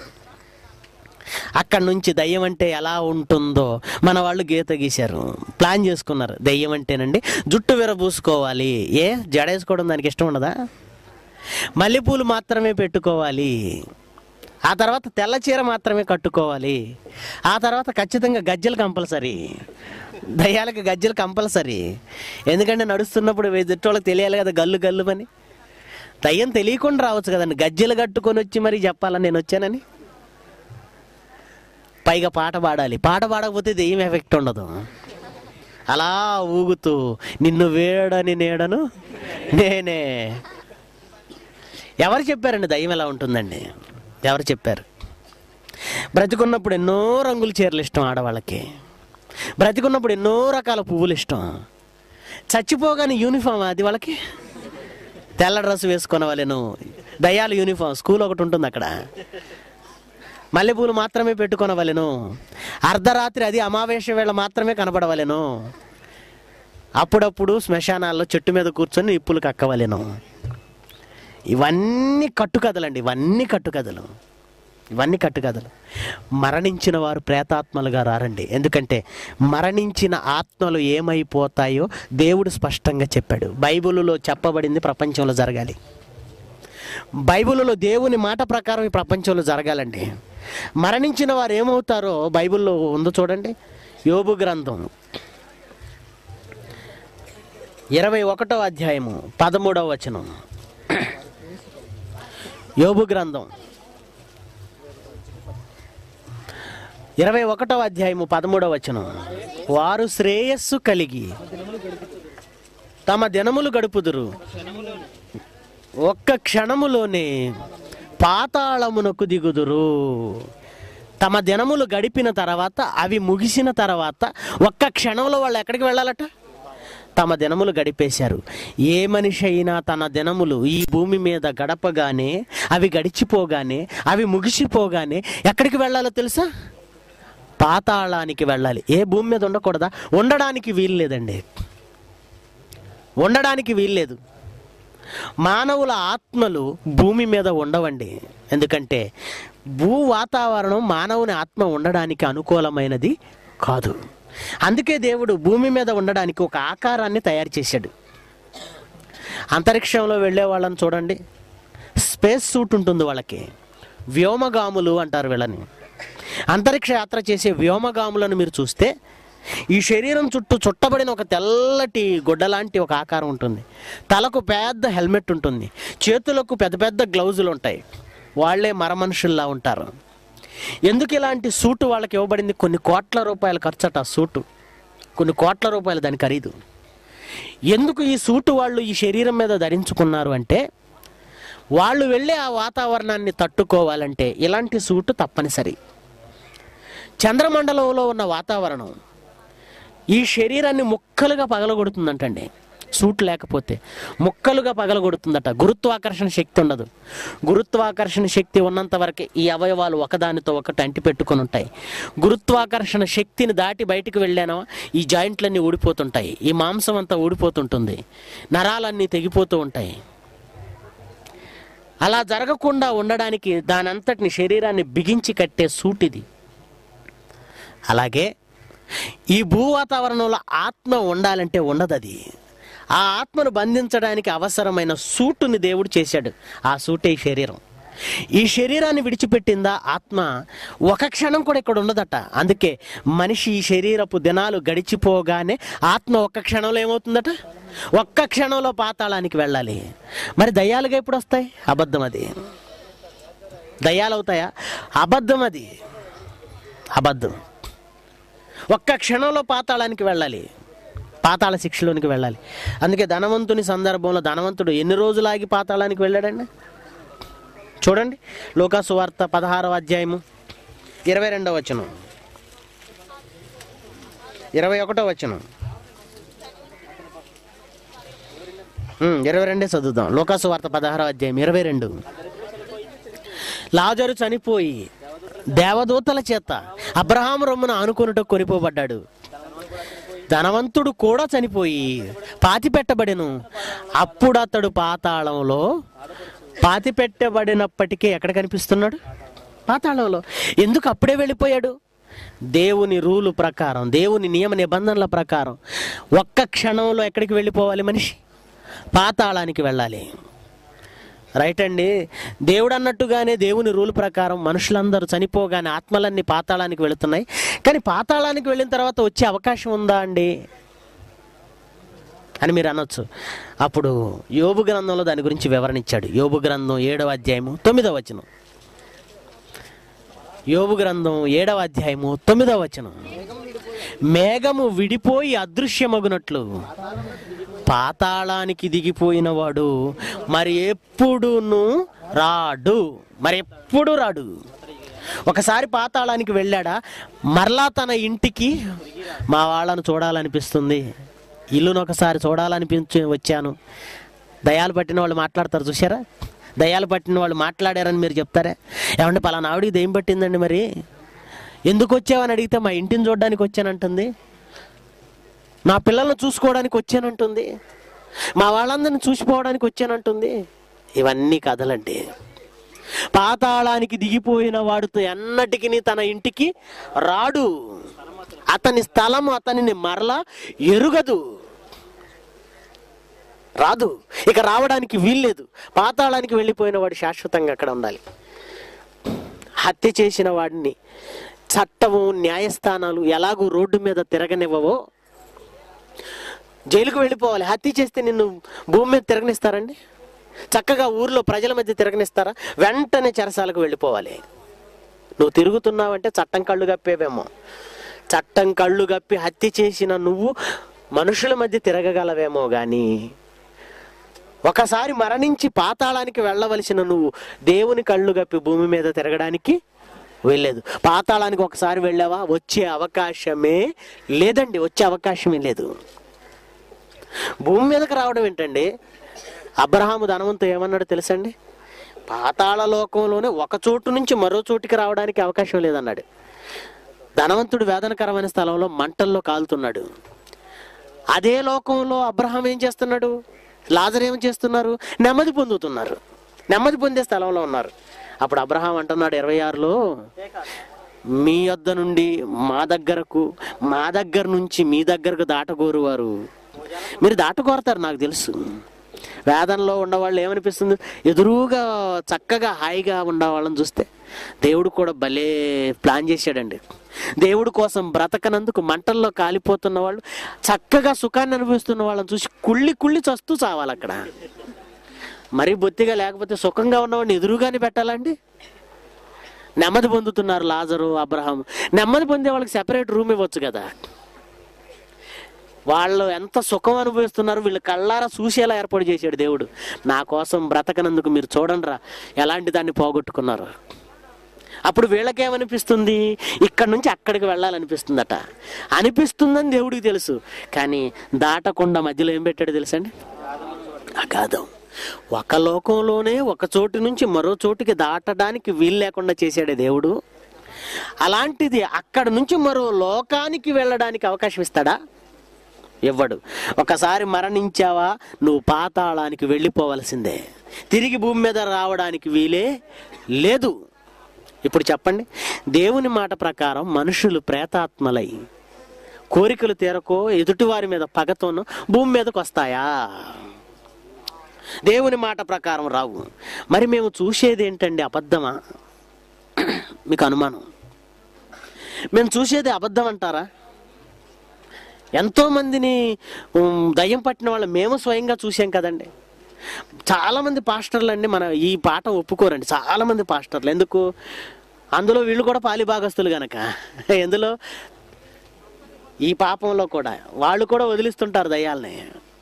అక్కడి నుంచి దయ్యం అంటే ఎలా ఉంటుందో మన వాళ్ళు గీత గీశారు, ప్లాన్ చేసుకున్నారు. దయ్యం అంటేనండి జుట్టు విరబూసుకోవాలి. ఏ జడేసుకోవడం దానికి ఇష్టం ఉండదా? మల్లెపూలు మాత్రమే పెట్టుకోవాలి, ఆ తర్వాత తెల్ల చీర మాత్రమే కట్టుకోవాలి, ఆ తర్వాత ఖచ్చితంగా గజ్జెలు కంపల్సరీ. దయ్యాలకు గజ్జెలు కంపల్సరీ. ఎందుకంటే నడుస్తున్నప్పుడు ఎదుటోళ్ళకి తెలియాలి కదా గల్లు గల్లు అని. దయ్యం తెలియకుండా రావచ్చు కదండి, గజ్జెలు కట్టుకొని వచ్చి మరి చెప్పాలని నేను వచ్చానని. పైగా పాట పాడాలి, పాట పాడకపోతే దెయ్యం ఎఫెక్ట్ ఉండదు. అలా ఊగుతూ నిన్ను వేడని నేడను నేనే. ఎవరు చెప్పారండి దయ్యం ఎలా ఉంటుందండి? ఎవరు చెప్పారు? బ్రతికున్నప్పుడు ఎన్నో రంగుల చీరలు ఇష్టం ఆడవాళ్ళకి, బ్రతికున్నప్పుడు ఎన్నో రకాల పువ్వులు ఇష్టం. చచ్చిపోగానే యూనిఫామ్ అది వాళ్ళకి, తెల్ల డ్రెస్ వేసుకునే వాళ్ళను. దయ్యాల యూనిఫామ్ స్కూల్ ఒకటి ఉంటుంది అక్కడ, మల్లెపూలు మాత్రమే పెట్టుకొనవలెను, అర్ధరాత్రి అది అమావాస్య వేళ మాత్రమే కనబడవలెను, అప్పుడప్పుడు శ్మశానాల్లో చెట్టు మీద కూర్చొని నిప్పులు కక్కవలెను. ఇవన్నీ కట్టుకథలండి, ఇవన్నీ కట్టుకథలు. మరణించిన వారు ప్రేతాత్మలుగా రారండి. ఎందుకంటే మరణించిన ఆత్మలు ఏమైపోతాయో దేవుడు స్పష్టంగా చెప్పాడు. బైబిలులో చెప్పబడింది ప్రపంచంలో జరగాలి. బైబిలులో దేవుని మాట ప్రకారం ఈ ప్రపంచంలో జరగాలండి. మరణించిన వారు ఏమవుతారో బైబిల్లో ఉందో చూడండి. యోబు గ్రంథం 21వ అధ్యాయము 13వ వచనం. యోబు గ్రంథం 21వ అధ్యాయము 13వ వచనం. వారు శ్రేయస్సు కలిగి తమ దినములు గడుపుదురు, ఒక్క క్షణములోనే పాతాళమునకు దిగుదురు. తమ దినములు గడిపిన తర్వాత, అవి ముగిసిన తర్వాత ఒక్క క్షణంలో వాళ్ళు ఎక్కడికి వెళ్ళాలట? తమ దినములు గడిపేశారు. ఏ మనిషి అయినా తన దినములు ఈ భూమి మీద గడపగానే, అవి గడిచిపోగానే, అవి ముగిసిపోగానే ఎక్కడికి వెళ్ళాలో తెలుసా? పాతాళానికి వెళ్ళాలి. ఏ భూమి మీద ఉండకూడదా? ఉండడానికి వీల్లేదండి, ఉండడానికి వీల్లేదు. మానవుల ఆత్మలు భూమి మీద ఉండవండి. ఎందుకంటే భూ వాతావరణం మానవుని ఆత్మ ఉండడానికి అనుకూలమైనది కాదు. అందుకే దేవుడు భూమి మీద ఉండడానికి ఒక ఆకారాన్ని తయారు చేశాడు. అంతరిక్షంలో వెళ్ళే వాళ్ళని చూడండి, స్పేస్ సూట్ ఉంటుంది వాళ్ళకి. వ్యోమగాములు అంటారు వీళ్ళని. అంతరిక్ష యాత్ర చేసే వ్యోమగాములను మీరు చూస్తే ఈ శరీరం చుట్టూ చుట్టబడిన ఒక తెల్లటి గుడ్డ లాంటి ఒక ఆకారం ఉంటుంది. తలకు పెద్ద హెల్మెట్ ఉంటుంది, చేతులకు పెద్ద పెద్ద గ్లౌజులు ఉంటాయి. వాళ్ళే మరమనుషుల్లా ఉంటారు. ఎందుకు ఇలాంటి సూటు వాళ్ళకి ఇవ్వబడింది? కొన్ని కోట్ల రూపాయలు ఖర్చట ఆ సూటు, కొన్ని కోట్ల రూపాయలు దాని ఖరీదు. ఎందుకు ఈ సూటు వాళ్ళు ఈ శరీరం మీద ధరించుకున్నారు అంటే, వాళ్ళు వెళ్ళే ఆ వాతావరణాన్ని తట్టుకోవాలంటే ఇలాంటి సూటు తప్పనిసరి. చంద్రమండలంలో ఉన్న వాతావరణం ఈ శరీరాన్ని ముక్కలుగా పగలగొడుతుందంటండి. సూట్ లేకపోతే ముక్కలుగా పగలగొడుతుందట. గురుత్వాకర్షణ శక్తి ఉండదు. గురుత్వాకర్షణ శక్తి ఉన్నంత వరకే ఈ అవయవాలు ఒకదానితో ఒకటి అంటి పెట్టుకొని ఉంటాయి. గురుత్వాకర్షణ శక్తిని దాటి బయటికి వెళ్ళానో ఈ జాయింట్లన్నీ ఊడిపోతుంటాయి, ఈ మాంసం అంతా ఊడిపోతుంటుంది, నరాలన్నీ తెగిపోతూ ఉంటాయి. అలా జరగకుండా ఉండడానికి దానంతటిని శరీరాన్ని బిగించి కట్టే సూట్ ఇది. అలాగే ఈ భూ వాతావరణంలో ఆత్మ ఉండాలంటే ఉండదు. అది ఆ ఆత్మను బంధించడానికి అవసరమైన సూటుని దేవుడు చేశాడు. ఆ సూటే ఈ శరీరం. ఈ శరీరాన్ని విడిచిపెట్టిందా ఆత్మ ఒక క్షణం కూడా ఇక్కడ ఉండదట. అందుకే మనిషి ఈ శరీరపు దినాలు గడిచిపోగానే ఆత్మ ఒక్క క్షణంలో ఏమవుతుందట? ఒక్క క్షణంలో పాతాళానికి వెళ్ళాలి. మరి దయ్యాలుగా ఎప్పుడు వస్తాయి? అబద్ధం. అది దయ్యాలు అవుతాయా? అబద్ధం. అది అబద్ధం. ఒక్క క్షణంలో పాతాళానికి వెళ్ళాలి, పాతాళ శిక్షలోనికి వెళ్ళాలి. అందుకే ధనవంతుని సందర్భంలో ధనవంతుడు ఎన్ని రోజులాగి పాతాళానికి వెళ్ళాడండి? చూడండి, లూకా సువార్త 16వ అధ్యాయము 22వ వచనం, 21వ వచనం, 22 చదువుదాం. లూకా సువార్త 16వ అధ్యాయం 22. లాజరు చనిపోయి దేవదూతల చేత అబ్రహాము రొమ్మున ఆనుకొనుట కొనిపోబడ్డాడు. ధనవంతుడు కూడా చనిపోయి పాతిపెట్టబడెను. అప్పుడు అతడు పాతాళంలో పాతిపెట్టబడినప్పటికీ ఎక్కడ కనిపిస్తున్నాడు? పాతాళంలో. ఎందుకు అప్పుడే వెళ్ళిపోయాడు? దేవుని రూలు ప్రకారం, దేవుని నియమ నిబంధనల ప్రకారం ఒక్క క్షణంలో ఎక్కడికి వెళ్ళిపోవాలి మనిషి? పాతాళానికి వెళ్ళాలి. రైట్ అండి. దేవుడు అన్నట్టుగానే దేవుని రూల్ ప్రకారం మనుషులందరూ చనిపోగానే ఆత్మలన్నీ పాతాళానికి వెళుతున్నాయి. కానీ పాతాళానికి వెళ్ళిన తర్వాత వచ్చే అవకాశం ఉందా అండి అని మీరు అనొచ్చు. అప్పుడు యోబు గ్రంథంలో దాని గురించి వివరణ ఇచ్చాడు. యోబు గ్రంథం 7వ అధ్యాయము 9వ వచనం. యోబు గ్రంథం 7వ అధ్యాయము 9వ వచనం. మేఘము విడిపోయి అదృశ్యమగునట్లు పాతాళానికి దిగిపోయిన వాడు మరి ఎప్పుడును రాడు, మరి ఎప్పుడు రాడు. ఒకసారి పాతాళానికి వెళ్ళాడా, మరలా తన ఇంటికి మా వాళ్ళను చూడాలనిపిస్తుంది, ఇల్లును ఒకసారి చూడాలనిపించి వచ్చాను. దయాలు పట్టిన వాళ్ళు మాట్లాడతారు చూసారా, దయ్యాలు పట్టిన వాళ్ళు మాట్లాడారని మీరు చెప్తారా? ఏమంటే పలానా ఆవిడికి దెయ్యం పట్టిందండి, మరి ఎందుకు వచ్చావని అడిగితే మా ఇంటిని చూడడానికి వచ్చానంటుంది, నా పిల్లల్ని చూసుకోవడానికి వచ్చానంటుంది, మా వాళ్ళందరిని చూసిపోవడానికి వచ్చానంటుంది. ఇవన్నీ కథలండి. పాతాళానికి దిగిపోయిన వాడితో ఎన్నటికి తన ఇంటికి రాడు. అతని స్థలము అతనిని మరలా ఎరుగదు, రాదు, ఇక రావడానికి వీల్లేదు. పాతాళానికి వెళ్ళిపోయిన వాడు శాశ్వతంగా అక్కడ ఉండాలి. హత్య చేసిన వాడిని చట్టము న్యాయస్థానాలు ఎలాగూ రోడ్డు మీద తిరగనివ్వవో, జైలుకు వెళ్ళిపోవాలి. హత్య చేస్తే నిన్ను భూమి మీద తిరగనిస్తారండి? చక్కగా ఊర్లో ప్రజల మధ్య తిరగనిస్తారా? వెంటనే చెరసాలకు వెళ్ళిపోవాలి. నువ్వు తిరుగుతున్నావంటే చట్టం కళ్ళు కప్పేవేమో. చట్టం కళ్ళు కప్పి హత్య చేసిన నువ్వు మనుషుల మధ్య తిరగగలవేమో కానీ ఒకసారి మరణించి పాతాళానికి వెళ్ళవలసిన నువ్వు దేవుని కళ్ళు కప్పి భూమి మీద తిరగడానికి వెళ్ళలేదు. పాతాళానికి ఒకసారి వెళ్ళావా, వచ్చే అవకాశమే లేదండి, వచ్చే అవకాశమే లేదు. భూమి మీదకి రావడం ఏంటండి? అబ్రహాము ధనవంతుడు ఏమన్నాడు తెలుసండి? పాతాళ లోకంలోనే ఒక చోటు నుంచి మరో చోటికి రావడానికి అవకాశం లేదన్నాడు. ధనవంతుడు వేదనకరమైన స్థలంలో మంటల్లో కాలుతున్నాడు. అదే లోకంలో అబ్రహాం ఏం చేస్తున్నాడు, లాజరు ఏం చేస్తున్నారు? నెమ్మది పొందుతున్నారు, నెమ్మది పొందే స్థలంలో ఉన్నారు. అప్పుడు అబ్రహాం అంటున్నాడు 26లో, మీ యొద్ద నుండి మా దగ్గరకు, మా దగ్గర నుంచి మీ దగ్గరకు దాటగోరు వారు మీరు దాటకోరతారు. నాకు తెలుసు, వేదనలో ఉన్నవాళ్ళు ఏమనిపిస్తుంది, ఎదురుగా చక్కగా హాయిగా ఉండవాళ్ళని చూస్తే దేవుడు కూడా భలే ప్లాన్ చేశాడండి. దేవుడు కోసం బ్రతకనందుకు మంటల్లో కాలిపోతున్న వాళ్ళు, చక్కగా సుఖాన్ని అనుభవిస్తున్న వాళ్ళని చూసి కుళ్ళి కుళ్ళి చస్తూ చావాలి అక్కడ. మరీ బొత్తిగా లేకపోతే సుఖంగా ఉన్నవాడిని ఎదురుగానే పెట్టాలండి. నెమ్మది పొందుతున్నారు లాజరు, అబ్రహాం. నెమ్మది పొందే వాళ్ళకి సెపరేట్ రూమ్ ఇవ్వచ్చు కదా. వాళ్ళు ఎంత సుఖం అనుభవిస్తున్నారు వీళ్ళు కళ్ళారా చూసేలా ఏర్పాటు చేశాడు దేవుడు. నా కోసం బ్రతకనందుకు మీరు చూడండిరా ఎలాంటి దాన్ని పోగొట్టుకున్నారు. అప్పుడు వీళ్ళకేమనిపిస్తుంది, ఇక్కడ నుంచి అక్కడికి వెళ్ళాలనిపిస్తుందట. అనిపిస్తుందని దేవుడికి తెలుసు, కానీ దాటకుండా మధ్యలో ఏం పెట్టాడు తెలుసండి? అగాధం. ఒక లోకంలోనే ఒక చోటు నుంచి మరో చోటుకి దాటడానికి వీలు లేకుండా చేశాడే దేవుడు. అలాంటిది అక్కడ నుంచి మరో లోకానికి వెళ్ళడానికి అవకాశం ఇస్తాడా? ఇవ్వడు. ఒకసారి మరణించావా నువ్వు పాతాళానికి వెళ్ళిపోవలసిందే, తిరిగి భూమి మీద రావడానికి వీలే లేదు. ఇప్పుడు చెప్పండి, దేవుని మాట ప్రకారం మనుషులు ప్రేతాత్మలై కోరికలు తీరకో ఎదుటివారి మీద పగతోనో భూమి మీదకి వస్తాయా? దేవుని మాట ప్రకారం రావు. మరి మేము చూసేది ఏంటండి, అబద్ధమా? మీకు అనుమానం, మేము చూసేది అబద్ధం అంటారా? ఎంతోమందిని దయ్యం పట్టిన వాళ్ళు మేము స్వయంగా చూసాం కదండి. చాలామంది పాస్టర్లు అండి మన ఈ పాట ఒప్పుకోరండి. చాలామంది పాస్టర్లు ఎందుకు, అందులో వీళ్ళు కూడా పాలిభాగస్తులు గనక. ఎందులో, ఈ పాపంలో కూడా వాళ్ళు కూడా వదిలిస్తుంటారు దయ్యాలని.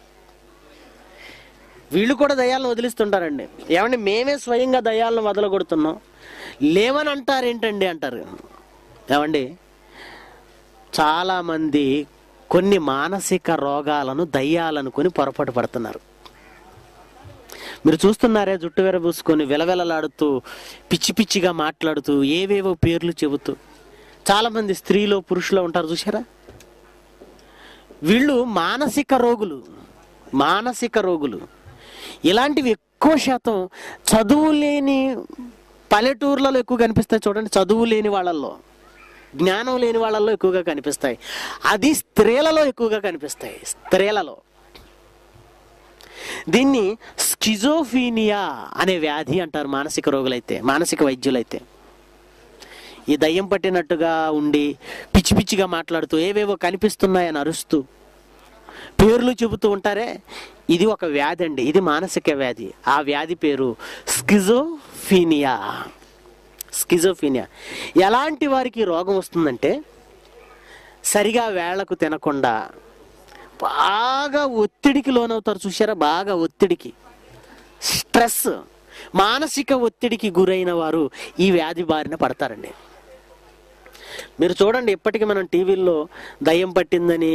వీళ్ళు కూడా దయ్యాలను వదిలిస్తుంటారండి. ఏమండి, మేమే స్వయంగా దయ్యాలను వదలగొడుతున్నాం, లేవని అంటారు ఏంటండి అంటారు. ఏమండి, చాలామంది కొన్ని మానసిక రోగాలను దయ్యాలనుకొని పొరపాటు పడుతున్నారు. మీరు చూస్తున్నారే, జుట్టు విరబూసుకొని విలవిలలాడుతూ పిచ్చి పిచ్చిగా మాట్లాడుతూ ఏవేవో పేర్లు చెబుతూ చాలామంది స్త్రీలో పురుషులో ఉంటారు చూసారా? వీళ్ళు మానసిక రోగులు, మానసిక రోగులు. ఇలాంటివి ఎక్కువ శాతం చదువు లేని పల్లెటూర్లలో ఎక్కువ కనిపిస్తాయి చూడండి. చదువు లేని వాళ్ళల్లో, జ్ఞానం లేని వాళ్ళల్లో ఎక్కువగా కనిపిస్తాయి. అది స్త్రీలలో ఎక్కువగా కనిపిస్తాయి, స్త్రీలలో. దీన్ని స్కిజోఫీనియా అనే వ్యాధి అంటారు మానసిక రోగులైతే, మానసిక వైద్యులైతే. ఈ దయ్యం పట్టినట్టుగా ఉండి పిచ్చి పిచ్చిగా మాట్లాడుతూ ఏవేవో కనిపిస్తున్నాయని అరుస్తూ పేర్లు చెబుతూ ఉంటారే, ఇది ఒక వ్యాధి అండి. ఇది మానసిక వ్యాధి. ఆ వ్యాధి పేరు స్కిజోఫీనియా. స్కిజోఫీనియా. ఎలాంటి వారికి రోగం వస్తుందంటే, సరిగా వేళకు తినకుండా బాగా ఒత్తిడికి లోనవుతారు చూసారా? బాగా ఒత్తిడికి, స్ట్రెస్, మానసిక ఒత్తిడికి గురైన వారు ఈ వ్యాధి బారిన పడతారండి. మీరు చూడండి, ఇప్పటికీ మనం టీవీల్లో దయ్యం పట్టిందని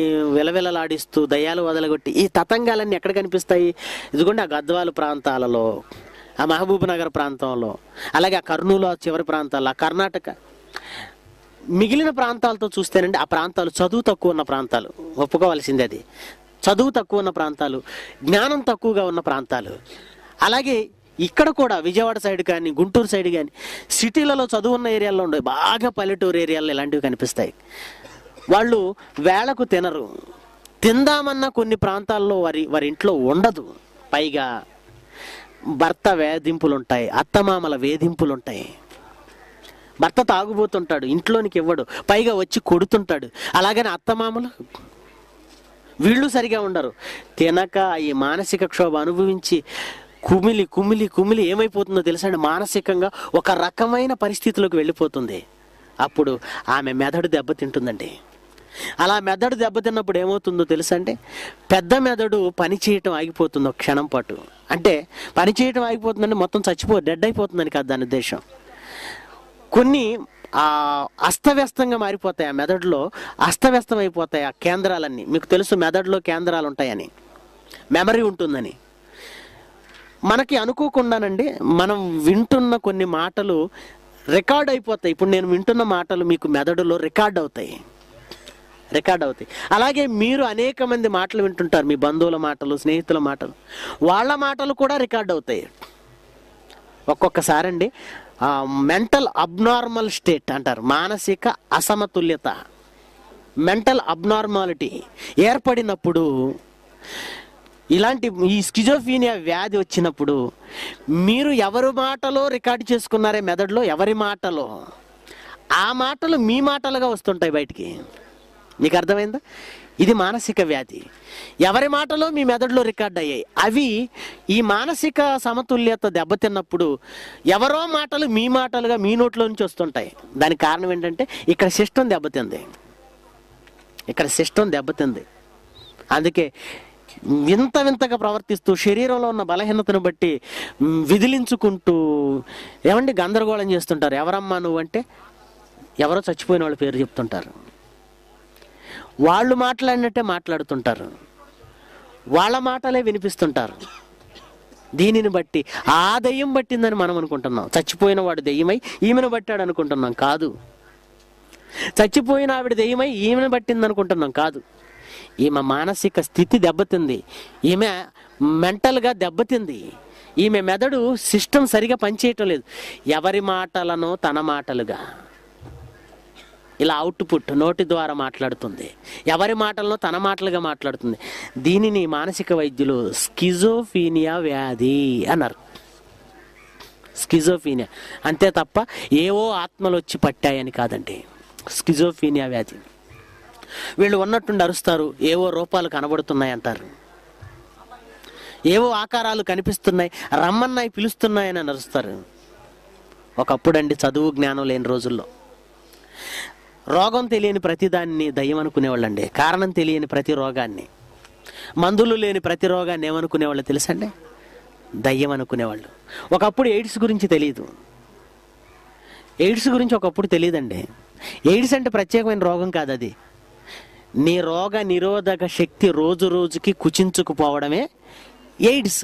విలవిలలాడిస్తూ దయ్యాలు వదలగొట్టి ఈ తతంగాలన్నీ ఎక్కడ కనిపిస్తాయి? ఇదిగోండి ఆ గద్వాల ప్రాంతాలలో, ఆ మహబూబ్ నగర్ ప్రాంతంలో, అలాగే ఆ కర్నూలు చివరి ప్రాంతాల్లో, ఆ కర్ణాటక, మిగిలిన ప్రాంతాలతో చూస్తేనండి ఆ ప్రాంతాలు చదువు తక్కువ ఉన్న ప్రాంతాలు, ఒప్పుకోవాల్సింది అది. చదువు తక్కువ ఉన్న ప్రాంతాలు, జ్ఞానం తక్కువగా ఉన్న ప్రాంతాలు. అలాగే ఇక్కడ కూడా విజయవాడ సైడ్ కానీ, గుంటూరు సైడ్ కానీ, సిటీలలో చదువు ఉన్న ఏరియాల్లో ఉండే బాగా పల్లెటూరు ఏరియాల్లో ఇలాంటివి కనిపిస్తాయి. వాళ్ళు వేళకు తినరు, తిందామన్న కొన్ని ప్రాంతాల్లో వారి ఇంట్లో ఉండదు. పైగా భర్త వేధింపులు ఉంటాయి, అత్తమామల వేధింపులు ఉంటాయి. భర్త తాగుబోతుంటాడు, ఇంట్లోనికి ఇవ్వడు, పైగా వచ్చి కొడుతుంటాడు. అలాగని అత్తమామలు వీళ్ళు సరిగా ఉండరు. తినక ఈ మానసిక క్షోభ అనుభవించి కుమిలి కుమిలి కుమిలి ఏమైపోతుందో తెలుసా అండి, మానసికంగా ఒక రకమైన పరిస్థితిలోకి వెళ్ళిపోతుంది. అప్పుడు ఆమె మెదడు దెబ్బతింటుందండి. అలా మెదడు దెబ్బతిన్నప్పుడు ఏమవుతుందో తెలుసా అండి, పెద్ద మెదడు పని చేయటం ఆగిపోతుంది ఒక క్షణం పాటు. అంటే పని చేయటం ఆగిపోతుందంటే మొత్తం డెడ్ అయిపోతుందని కాదు దాని ఉద్దేశం. కొన్ని అస్తవ్యస్తంగా మారిపోతాయి, ఆ మెదడులో అస్తవ్యస్తం అయిపోతాయి ఆ కేంద్రాలన్నీ. మీకు తెలుసు మెదడులో కేంద్రాలు ఉంటాయని, మెమరీ ఉంటుందని. మనకి అనుకోకుండానండి మనం వింటున్న కొన్ని మాటలు రికార్డ్ అయిపోతాయి. ఇప్పుడు నేను వింటున్న మాటలు మీకు మెదడులో రికార్డ్ అవుతాయి. అలాగే మీరు అనేక మంది మాటలు వింటుంటారు, మీ బంధువుల మాటలు, స్నేహితుల మాటలు, వాళ్ళ మాటలు కూడా రికార్డ్ అవుతాయి. ఒక్కొక్కసారి అండి మెంటల్ అబ్నార్మల్ స్టేట్ అంటారు, మానసిక అసమతుల్యత, మెంటల్ అబ్నార్మాలిటీ ఏర్పడినప్పుడు, ఇలాంటి ఈ స్కిజోఫీనియా వ్యాధి వచ్చినప్పుడు మీరు ఎవరి మాటలో రికార్డు చేసుకున్నారే మెదడులో, ఎవరి మాటలో, ఆ మాటలు మీ మాటలుగా వస్తుంటాయి బయటికి. మీకు అర్థమైందా? ఇది మానసిక వ్యాధి. ఎవరి మాటలో మీ మెదడులో రికార్డ్ అయ్యాయి. అవి ఈ మానసిక సమతుల్యత దెబ్బతిన్నప్పుడు ఎవరో మాటలు మీ మాటలుగా మీ నోట్లో నుంచి వస్తుంటాయి. దానికి కారణం ఏంటంటే ఇక్కడ సిస్టమ్ దెబ్బతింది. అందుకే వింతగా ప్రవర్తిస్తూ, శరీరంలో ఉన్న బలహీనతను బట్టి విదిలించుకుంటూ, ఏమండి గందరగోళం చేస్తుంటారు. ఎవరమ్మా నువ్వు అంటే ఎవరో చచ్చిపోయిన వాళ్ళ పేరు చెప్తుంటారు, వాళ్ళు మాట్లాడినట్టే మాట్లాడుతుంటారు, వాళ్ళ మాటలే వినిపిస్తుంటారు. దీనిని బట్టి ఆ దెయ్యం పట్టిందని మనం అనుకుంటున్నాం. చచ్చిపోయిన వాడు దెయ్యమై ఈమెను పట్టాడు అనుకుంటున్నాం, కాదు. చచ్చిపోయిన ఆవిడ దెయ్యమై ఈమెను పట్టింది అనుకుంటున్నాం, కాదు. ఈమె మానసిక స్థితి దెబ్బతింది, ఈమె మెంటల్గా దెబ్బతింది, ఈమె మెదడు సిస్టమ్ సరిగా పనిచేయటం లేదు. ఎవరి మాటలను తన మాటలుగా ఇలా అవుట్పుట్ నోటి ద్వారా మాట్లాడుతుంది, ఎవరి మాటలను తన మాటలుగా మాట్లాడుతుంది. దీనిని మానసిక వైద్యులు స్కిజోఫీనియా వ్యాధి అన్నారు. స్కిజోఫీనియా అంతే తప్ప ఏవో ఆత్మలు వచ్చి పట్టాయని కాదండి. స్కిజోఫీనియా వ్యాధి. వీళ్ళు ఉన్నట్టుండి అరుస్తారు, ఏవో రూపాలు కనబడుతున్నాయి అంటారు, ఏవో ఆకారాలు కనిపిస్తున్నాయి, రమ్మన్నాయి, పిలుస్తున్నాయని అరుస్తారు. ఒకప్పుడు అండి చదువు జ్ఞానం లేని రోజుల్లో రోగం తెలియని ప్రతిదాన్ని దయ్యం అనుకునేవాళ్ళండి. కారణం తెలియని ప్రతి రోగాన్ని, మందులు లేని ప్రతి రోగాన్ని ఏమనుకునేవాళ్ళు తెలుసండి? దయ్యం అనుకునేవాళ్ళు. ఒకప్పుడు ఎయిడ్స్ గురించి తెలియదు. ఎయిడ్స్ గురించి ఒకప్పుడు తెలియదండి. ఎయిడ్స్ అంటే ప్రత్యేకమైన రోగం కాదు, అది నీ రోగ నిరోధక శక్తి రోజు రోజుకి కుచించుకుపోవడమే ఎయిడ్స్.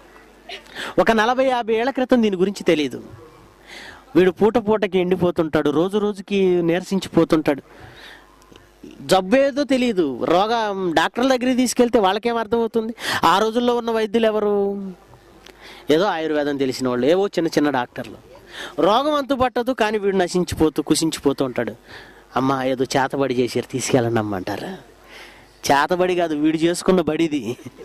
ఒక 40-50 ఏళ్ల క్రితం దీని గురించి తెలియదు. వీడు పూటకి ఎండిపోతుంటాడు, రోజు రోజుకి నీరసించిపోతుంటాడు, జబ్బేదో తెలియదు. డాక్టర్ల దగ్గరికి తీసుకెళ్తే వాళ్ళకేం అర్థమవుతుంది? ఆ రోజుల్లో ఉన్న వైద్యులు ఎవరు? ఏదో ఆయుర్వేదం తెలిసిన వాళ్ళు, ఏవో చిన్న డాక్టర్లు. రోగం అంతు పట్టదు, కానీ వీడు కుసించిపోతూ ఉంటాడు. అమ్మ ఏదో చేతబడి చేసారు, తీసుకెళ్ళండి అమ్మ అంటారా? చేతబడి కాదు, వీడు చేసుకున్న బడిది,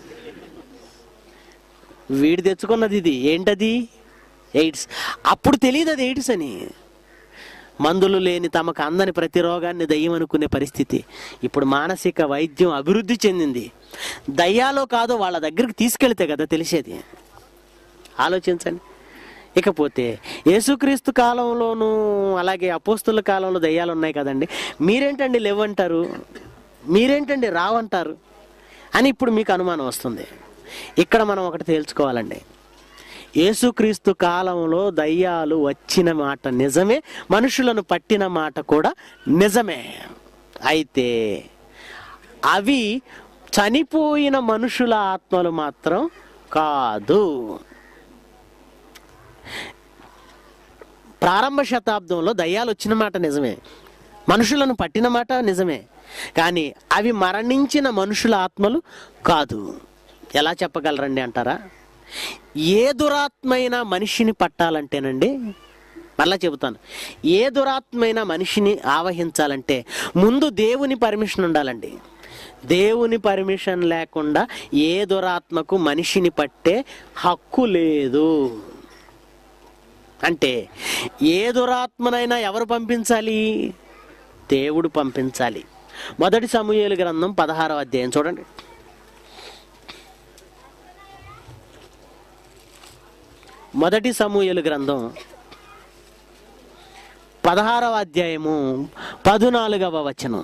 వీడు తెచ్చుకున్నది ఇది. ఏంటది? ఎయిడ్స్. అప్పుడు తెలియదు అది ఎయిడ్స్ అని. మందులు లేని తమకు అందని ప్రతి రోగాన్ని దయ్యం అనుకునే పరిస్థితి. ఇప్పుడు మానసిక వైద్యం అభివృద్ధి చెందింది. దయ్యాలో కాదో వాళ్ళ దగ్గరికి తీసుకెళ్తే కదా తెలిసేది. ఆలోచించండి. ఇకపోతే యేసుక్రీస్తు కాలంలోనూ అలాగే అపోస్తుల కాలంలో దయ్యాలు ఉన్నాయి కదండి, మీరేంటండి లేవంటారు, మీరేంటండి రావంటారు అని ఇప్పుడు మీకు అనుమానం వస్తుంది. ఇక్కడ మనం ఒకటి తేల్చుకోవాలండి. యేసుక్రీస్తు కాలంలో దయ్యాలు వచ్చిన మాట నిజమే, మనుషులను పట్టిన మాట కూడా నిజమే. అయితే అవి చనిపోయిన మనుషుల ఆత్మలు మాత్రం కాదు. ప్రారంభ శతాబ్దంలో దయ్యాలు వచ్చిన మాట నిజమే, మనుషులను పట్టిన మాట నిజమే, కానీ అవి మరణించిన మనుషుల ఆత్మలు కాదు. ఎలా చెప్పగలరండి అంటారా? ఏ దురాత్మైనా మనిషిని పట్టాలంటేనండి, మళ్ళా చెబుతాను, ఏ దురాత్మైనా మనిషిని ఆవహించాలంటే ముందు దేవుని పర్మిషన్ ఉండాలండి. దేవుని పర్మిషన్ లేకుండా ఏ దురాత్మకు మనిషిని పట్టే హక్కు లేదు. అంటే ఏ దురాత్మనైనా ఎవరు పంపించాలి? దేవుడు పంపించాలి. మొదటి సమూయేలు గ్రంథం 16వ అధ్యాయం చూడండి. మొదటి సమూయేలు గ్రంథం 16వ అధ్యాయము 14వ వచనం.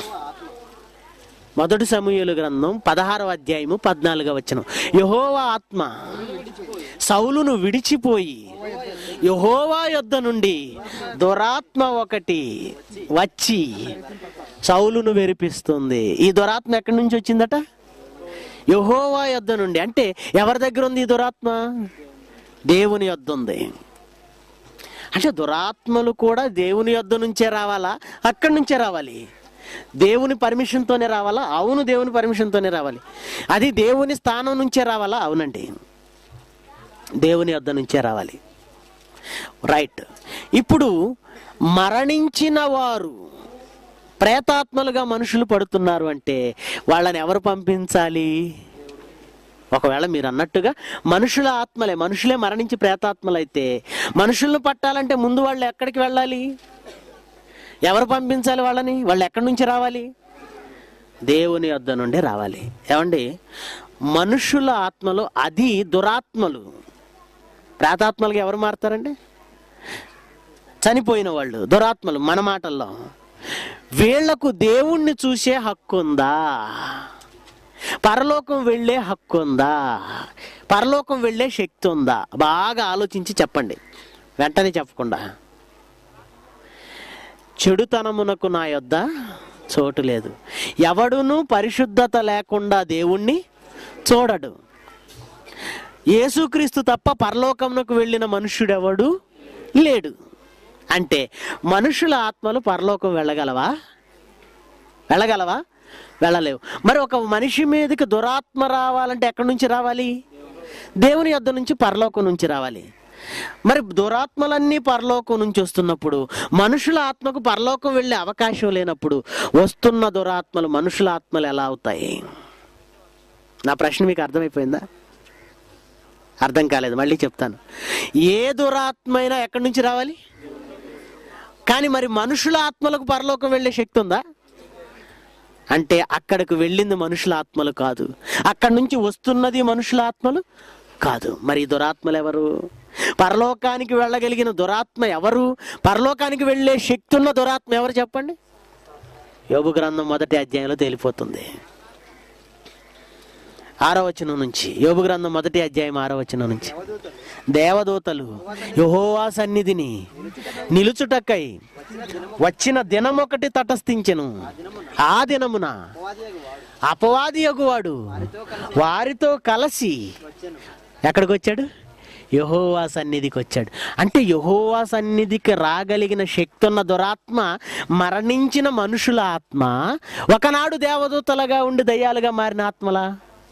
మొదటి సమూయేలు గ్రంథం 16వ అధ్యాయము 14వ వచనం. యెహోవా ఆత్మ సౌలును విడిచిపోయి యెహోవా యొద్ద నుండి దురాత్మ ఒకటి వచ్చి సౌలును వెరిపిస్తుంది. ఈ దురాత్మ ఎక్కడి నుంచి వచ్చిందట? యెహోవా యొద్ద నుండి. అంటే ఎవరి దగ్గర ఉంది ఈ దురాత్మ? దేవుని యొద్ద ఉంది. అంటే దురాత్మలు కూడా దేవుని యొద్ద నుంచే రావాలా? అక్కడి నుంచే రావాలి. దేవుని పర్మిషన్తోనే రావాలా? అవును, దేవుని పర్మిషన్తోనే రావాలి. అది దేవుని స్థానం నుంచే రావాలా? అవునండి, దేవుని యొద్ద నుంచే రావాలి. రైట్. ఇప్పుడు మరణించిన వారు ప్రేతాత్మలుగా మనుషులు పడుతున్నారు అంటే వాళ్ళని ఎవరు పంపించాలి? ఒకవేళ మీరు అన్నట్టుగా మనుషుల ఆత్మలే, మనుషులే మరణించి ప్రేతాత్మలైతే మనుషులను పట్టాలంటే ముందు వాళ్ళు ఎక్కడికి వెళ్ళాలి? ఎవరు పంపించాలి వాళ్ళని? వాళ్ళు ఎక్కడి నుంచి రావాలి? దేవుని యొద్ద నుండి రావాలి. ఏమండి, మనుషుల ఆత్మలు అది దురాత్మలు. ప్రేతాత్మలుగా ఎవరు మారుతారండి? చనిపోయిన వాళ్ళు దురాత్మలు. మన మాటల్లో వీళ్లకు దేవుణ్ణి చూసే హక్కు ఉందా? పరలోకం వెళ్ళే హక్కు ఉందా? పరలోకం వెళ్ళే శక్తి ఉందా? బాగా ఆలోచించి చెప్పండి, వెంటనే చెప్పకుండా. చెడుతనమునకు నా యొద్ద చోటు లేదు. ఎవడును పరిశుద్ధత లేకుండా దేవుణ్ణి చూడడు. యేసుక్రీస్తు తప్ప పరలోకమునకు వెళ్ళిన మనుష్యుడెవడు లేడు. అంటే మనుషుల ఆత్మలు పరలోకం వెళ్ళగలవా? వెళ్ళలేవు. మరి ఒక మనిషి మీదకి దురాత్మ రావాలంటే ఎక్కడి నుంచి రావాలి? దేవుని యొద్ద నుంచి, పరలోకం నుంచి రావాలి. మరి దురాత్మలన్నీ పరలోకం నుంచి వస్తున్నప్పుడు మనుషుల ఆత్మకు పరలోకం వెళ్ళే అవకాశం లేనప్పుడు వస్తున్న దురాత్మలు మనుషుల ఆత్మలు ఎలా అవుతాయి? నా ప్రశ్న మీకు అర్థమైపోయిందా? అర్థం కాలేదు, మళ్ళీ చెప్తాను. ఏ దురాత్మైనా ఎక్కడి నుంచి రావాలి? కానీ మరి మనుషుల ఆత్మలకు పరలోకం వెళ్ళే శక్తి ఉందా? అంటే అక్కడికి వెళ్ళింది మనుషుల ఆత్మలు కాదు, అక్కడి నుంచి వస్తున్నది మనుషుల ఆత్మలు కాదు. మరి దురాత్మలు ఎవరు? పరలోకానికి వెళ్ళగలిగిన దురాత్మ ఎవరు? పరలోకానికి వెళ్ళే శక్తి ఉన్న దురాత్మ ఎవరు చెప్పండి? యోబు గ్రంథం 1వ అధ్యాయంలో తేలిపోతుంది. 6వ వచనం నుంచి, యోబు గ్రంథం 1వ అధ్యాయం 6వ వచనం నుంచి, దేవదూతలు యెహోవా సన్నిధిని నిలుచుటకై వచ్చిన దినమొకటి తటస్థించెను. ఆ దినమున అపవాది యగువాడు వారితో కలిసి ఎక్కడికి వచ్చాడు? యెహోవా సన్నిధికి వచ్చాడు. అంటే యెహోవా సన్నిధికి రాగలిగిన శక్తి ఉన్న దురాత్మ మరణించిన మనుషుల ఆత్మ, ఒకనాడు దేవదూతలుగా ఉండి దయ్యాలుగా మారిన ఆత్మలా?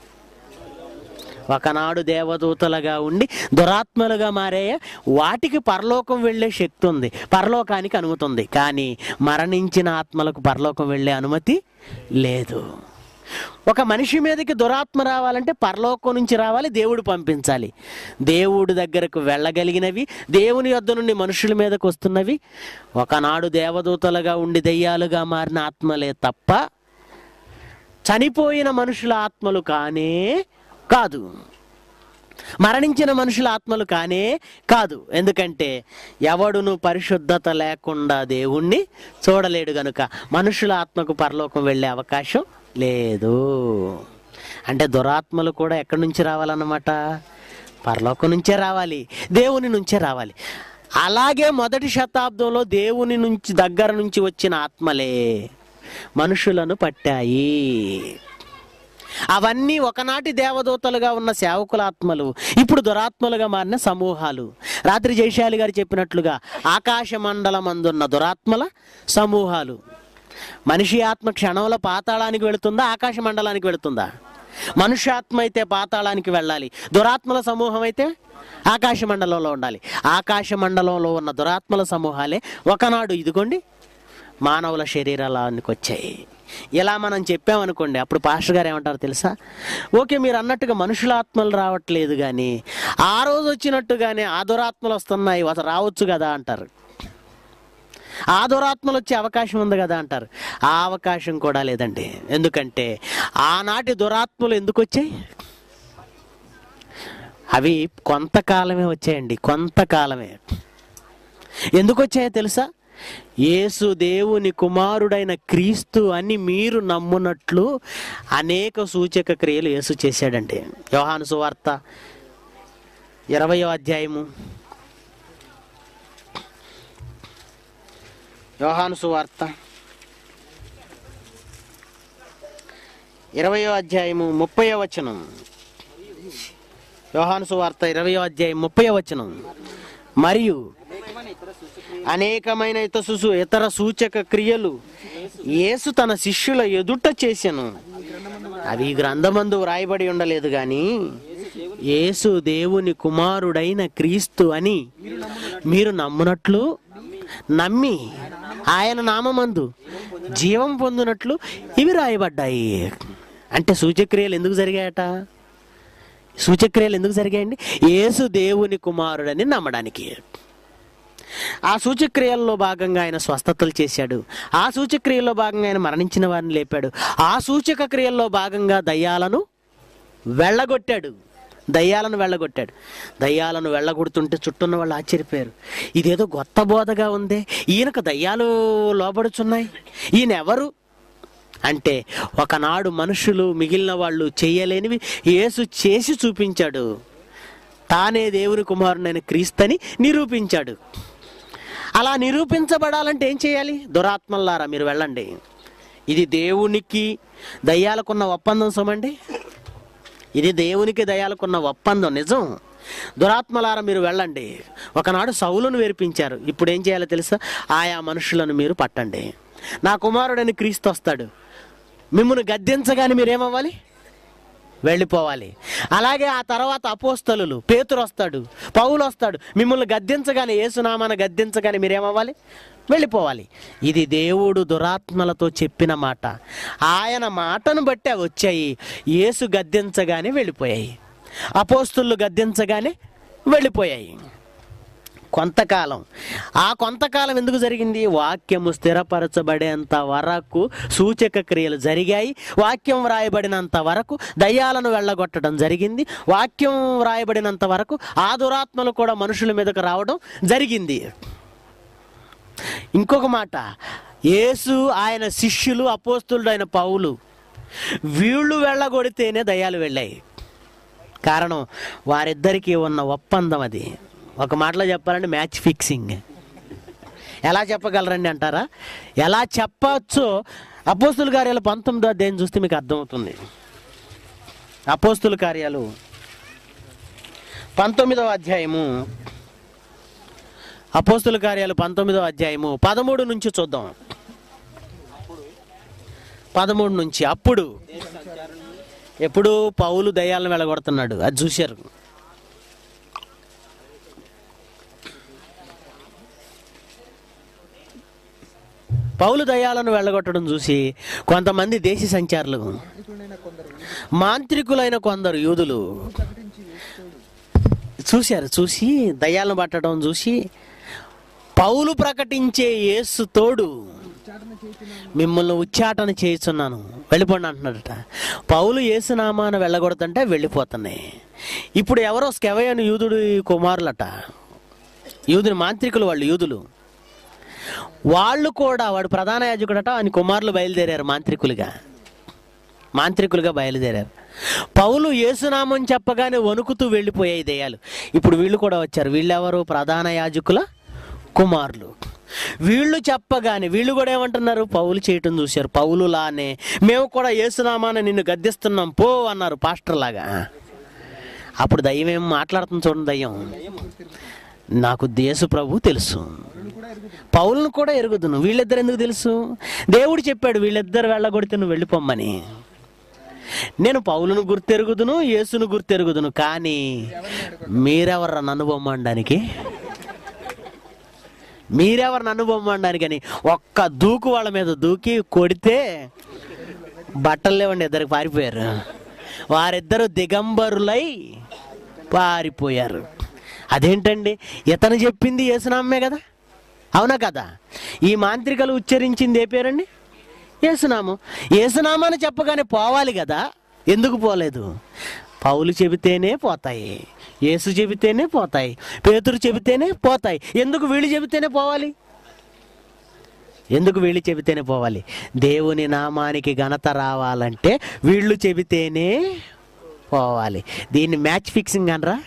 ఒకనాడు దేవదూతలుగా ఉండి దురాత్మలుగా మారే వాటికి పరలోకం వెళ్ళే శక్తి ఉంది, పరలోకానికి అనుమతి ఉంది. కానీ మరణించిన ఆత్మలకు పరలోకం వెళ్ళే అనుమతి లేదు. ఒక మనిషి మీదకి దురాత్మ రావాలంటే పరలోకం నుంచి రావాలి, దేవుడు పంపించాలి. దేవుడి దగ్గరకు వెళ్ళగలిగినవి, దేవుని యొద్ద నుండి మనుషుల మీదకి వస్తున్నవి ఒకనాడు దేవదూతలుగా ఉండి దయ్యాలుగా మారిన ఆత్మలే తప్ప చనిపోయిన మనుషుల ఆత్మలు కానే కాదు, మరణించిన మనుషుల ఆత్మలు కానే కాదు. ఎందుకంటే ఎవడును పరిశుద్ధత లేకుండా దేవుణ్ణి చూడలేడు గనుక మనుషుల ఆత్మకు పరలోకం వెళ్ళే అవకాశం లేదు. అంటే దురాత్మలు కూడా ఎక్కడి నుంచి రావాలన్నమాట? పరలోకం నుంచే రావాలి, దేవుని నుంచే రావాలి. అలాగే మొదటి శతాబ్దంలో దేవుని నుంచి దగ్గర నుంచి వచ్చిన ఆత్మలే మనుషులను పట్టాయి. అవన్నీ ఒకనాటి దేవదూతలుగా ఉన్న సేవకుల ఆత్మలు ఇప్పుడు దురాత్మలుగా మారిన సమూహాలు. రాత్రి జయశాలి గారు చెప్పినట్లుగా ఆకాశ మండలం అందున్న దురాత్మల సమూహాలు. మనిషి ఆత్మ క్షణంలో పాతాళానికి వెళుతుందా, ఆకాశ మండలానికి వెళుతుందా? మనుష్యాత్మ అయితే పాతాళానికి వెళ్ళాలి, దురాత్మల సమూహం అయితే ఆకాశ మండలంలో ఉండాలి. ఆకాశ మండలంలో ఉన్న దురాత్మల సమూహాలే ఒకనాడు ఇదిగోండి మానవుల శరీరానికి వచ్చాయి. ఇలా మనం చెప్పామనుకోండి, అప్పుడు పాస్టర్ గారు ఏమంటారు తెలుసా? ఓకే, మీరు అన్నట్టుగా మనుషుల ఆత్మలు రావట్లేదు, కానీ ఆ రోజు వచ్చినట్టుగానే ఆ దురాత్మలు వస్తున్నాయి, రావచ్చు కదా అంటారు. ఆ దురాత్మలు వచ్చే అవకాశం ఉంది కదా అంటారు. ఆ అవకాశం కూడా లేదండి. ఎందుకంటే ఆనాటి దురాత్మలు ఎందుకు వచ్చాయి? అవి కొంతకాలమే వచ్చాయండి, కొంతకాలమే. ఎందుకు వచ్చాయో తెలుసా? యేసు దేవుని కుమారుడైన క్రీస్తు అని మీరు నమ్మునట్లు అనేక సూచక క్రియలు యేసు చేశాడండి. యోహాను సువార్త 20వ అధ్యాయము, యోహాను సువార్త 20వ అధ్యాయము 30వ వచనం. యోహాను సువార్త 20వ అధ్యాయం 30వ వచనం. మరియు అనేకమైన ఇతర సూచక క్రియలు యేసు తన శిష్యుల ఎదుట చేసెను, అవి గ్రంథమందు వ్రాయబడి ఉండలేదు గాని యేసు దేవుని కుమారుడైన క్రీస్తు అని మీరు నమ్మునట్లు నమ్మి ఆయన నామమందు జీవం పొందినట్లు ఇవి రాయబడ్డాయి. అంటే సూచక్రియలు ఎందుకు జరిగాయట? సూచక్రియలు ఎందుకు జరిగాయండి? యేసు దేవుని కుమారుడని నమ్మడానికి. ఆ సూచక్రియల్లో భాగంగా ఆయన స్వస్థతలు చేశాడు. ఆ సూచక్రియల్లో భాగంగా ఆయన మరణించిన వారిని లేపాడు. ఆ సూచక క్రియల్లో భాగంగా దయ్యాలను వెళ్ళగొట్టాడు. దయ్యాలను వెళ్ళగొడుతుంటే చుట్టూన్న వాళ్ళు ఆశ్చర్యపోయారు. ఇదేదో కొత్త బోధగా ఉందే, ఈయనకు దయ్యాలు లోబడుచున్నాయి, ఈయన ఎవరు అంటే ఒకనాడు మనుషులు మిగిలిన వాళ్ళు చేయలేనివి యేసు చేసి చూపించాడు. తానే దేవుని కుమారుడైన క్రీస్తుని నిరూపించాడు. అలా నిరూపించబడాలంటే ఏం చేయాలి? దురాత్మల్లారా మీరు వెళ్ళండి. ఇది దేవునికి దయ్యాలకున్న ఒప్పందం సోమండి. ఇది దేవునికి దయ్యాలకున్న ఒప్పందం, నిజం. దురాత్మలారా మీరు వెళ్ళండి. ఒకనాడు సౌలును వేర్పించారు, ఇప్పుడు ఏం చేయాలో తెలుసా? ఆయా మనుషులను మీరు పట్టండి. నా కుమారుడని క్రీస్తు వస్తాడు, మిమ్మల్ని గద్దించగానే మీరేమవ్వాలి? వెళ్ళిపోవాలి. అలాగే ఆ తర్వాత అపోస్తలులు, పేతురు వస్తాడు, పౌలు వస్తాడు, మిమ్మల్ని గద్దించగానే, యేసునామాన గద్దించగానే మీరేమవ్వాలి? వెళ్ళిపోవాలి. ఇది దేవుడు దురాత్మలతో చెప్పిన మాట. ఆయన మాటను బట్టి అవి వచ్చాయి. యేసు గద్దించగానే వెళ్ళిపోయాయి, అపోస్తలులు గద్దించగానే వెళ్ళిపోయాయి. కొంతకాలం. ఆ కొంతకాలం ఎందుకు జరిగింది? వాక్యము స్థిరపరచబడేంత వరకు సూచక క్రియలు జరిగాయి. వాక్యం వ్రాయబడినంత వరకు దయ్యాలను వెళ్ళగొట్టడం జరిగింది. వాక్యం వ్రాయబడినంత వరకు ఆ దురాత్మలు కూడా మనుషుల మీదకు రావడం జరిగింది. ఇంకొక మాట, యేసు, ఆయన శిష్యులు, అపోస్తలుడు అయిన పౌలు, వీళ్ళు వెళ్ళగొడితేనే దయ్యాలు వెళ్ళాయి. కారణం వారిద్దరికీ ఉన్న ఒప్పందం అది. ఒక మాటలో చెప్పాలంటే మ్యాచ్ ఫిక్సింగ్. ఎలా చెప్పగలరండి అంటారా? ఎలా చెప్పచ్చో అపోస్తుల కార్యాలు 19వ అధ్యాయం చూస్తే మీకు అర్థమవుతుంది. అపోస్తుల కార్యాలు 19వ అధ్యాయము, అపోస్తుల కార్యాలు 19వ అధ్యాయము 13 నుంచి చూద్దాం. 13 నుంచి. అప్పుడు ఎప్పుడు పౌలు దయ్యాలను వెళ్ళగొడుతున్నాడు అది చూశారు. పౌలు దయ్యాలను వెళ్ళగొట్టడం చూసి కొంతమంది దేశ సంచారులు, మాంత్రికులైన కొందరు యూదులు చూశారు. చూసి దయ్యాలను పట్టడం చూసి, పౌలు ప్రకటించే యేసు తోడు మిమ్మల్ని ఉచ్చాటన చేస్తున్నాను, వెళ్ళిపోండి అంటున్నాడట. పౌలు యేసునామాన వెళ్ళగొడుతుంటే వెళ్ళిపోతున్నాయి. ఇప్పుడు ఎవరో స్కెవయను యూదుడు కుమారులట, యూదుని మాంత్రికులు, వాళ్ళు యూదులు. వాళ్ళు కూడా, వాడు ప్రధాన యాజకుడట, ఆయన కుమారులు బయలుదేరారు మాంత్రికులుగా బయలుదేరారు. పౌలు యేసునామం చెప్పగానే వణుకుతూ వెళ్ళిపోయాయి దయ్యాలు. ఇప్పుడు వీళ్ళు కూడా వచ్చారు. వీళ్ళెవరు? ప్రధాన యాజకుల కుమారులు. వీళ్ళు చెప్పగానే వీళ్ళు కూడా ఏమంటున్నారు? పౌలు చేయటం చూశారు. పౌలులానే మేము కూడా యేసునామాన నిన్ను గద్దిస్తున్నాం పో అన్నారు పాస్టర్ లాగా. అప్పుడు దయ్యం ఏం మాట్లాడుతుంది చూడండి. దయ్యం, నాకు యేసు ప్రభు తెలుసు, పౌలును కూడా ఎరుగుదును. వీళ్ళిద్దరు ఎందుకు తెలుసు? దేవుడు చెప్పాడు వీళ్ళిద్దరు వెళ్ళగొడితే నువ్వు వెళ్ళిపోమ్మని. నేను పౌలును గుర్తెరుగుదును, యేసును గుర్తెరుగుదును, కానీ మీరెవరు నన్ను బొమ్మడానికి? మీరెవరు నన్ను బొమ్మడానికి అని ఒక్క దూకు వాళ్ళ మీద దూకి కొడితే బట్టలు లేవండి, ఇద్దరికి పారిపోయారు. వారిద్దరూ దిగంబరులై పారిపోయారు. అదేంటండి? ఇతను చెప్పింది యేసునామే కదా, అవునా కదా? ఈ మాంత్రికలు ఉచ్చరించింది ఏ పేరండి? యేసునామం. యేసునామాని చెప్పగానే పోవాలి కదా, ఎందుకు పోలేదు? పౌలు చెబితేనే పోతాయి, యేసు చెబితేనే పోతాయి, పేతురు చెబితేనే పోతాయి. ఎందుకు వీళ్ళు చెబితేనే పోవాలి? ఎందుకు వీళ్ళు చెబితేనే పోవాలి? దేవుని నామానికి ఘనత రావాలంటే వీళ్ళు చెబితేనే పోవాలి. దీన్ని మ్యాచ్ ఫిక్సింగ్ అనరా?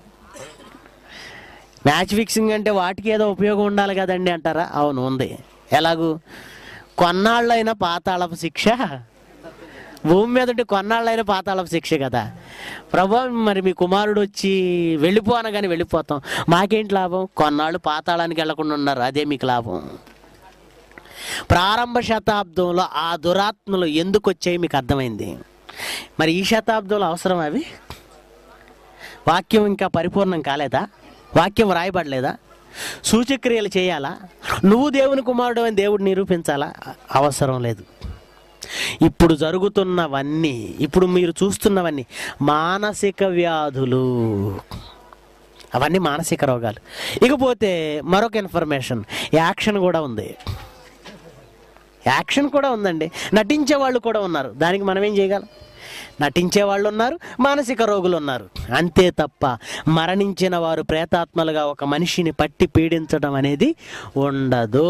మ్యాచ్ ఫిక్సింగ్ అంటే వాటికి ఏదో ఉపయోగం ఉండాలి కదండి అంటారా? అవును, ఉంది. ఎలాగూ? కొన్నాళ్ళైనా పాతాళపు శిక్ష, భూమి మీద ఉంటే కొన్నాళ్ళైనా పాతాళపు శిక్ష కదా. ప్రభు, మరి మీ కుమారుడు వచ్చి వెళ్ళిపో అనగానే వెళ్ళిపోతాం, మాకేంటి లాభం? కొన్నాళ్ళు పాతాళానికి వెళ్లకుండా ఉన్నారు, అదే మీకు లాభం. ప్రారంభ శతాబ్దంలో ఆ దురాత్మలు ఎందుకు వచ్చాయి మీకు అర్థమైంది. మరి ఈ శతాబ్దంలో అవసరం అవి? వాక్యం ఇంకా పరిపూర్ణం కాలేదా? వాక్యం రాయబడలేదా? సూచక్రియలు చేయాలా? నువ్వు దేవుని కుమారుడు అని దేవుడు నిరూపించాలా? అవసరం లేదు. ఇప్పుడు జరుగుతున్నవన్నీ, ఇప్పుడు మీరు చూస్తున్నవన్నీ మానసిక వ్యాధులు, అవన్నీ మానసిక రోగాలు. ఇకపోతే మరొక ఇన్ఫర్మేషన్, యాక్షన్ కూడా ఉంది. యాక్షన్ కూడా ఉందండి. నటించే వాళ్ళు కూడా ఉన్నారు. దానికి మనం ఏం చేయగలం? నటించే వాళ్ళు ఉన్నారు, మానసిక రోగులు ఉన్నారు, అంతే తప్ప మరణించిన వారు ప్రేతాత్మలుగా ఒక మనిషిని పట్టి పీడించడం అనేది ఉండదు.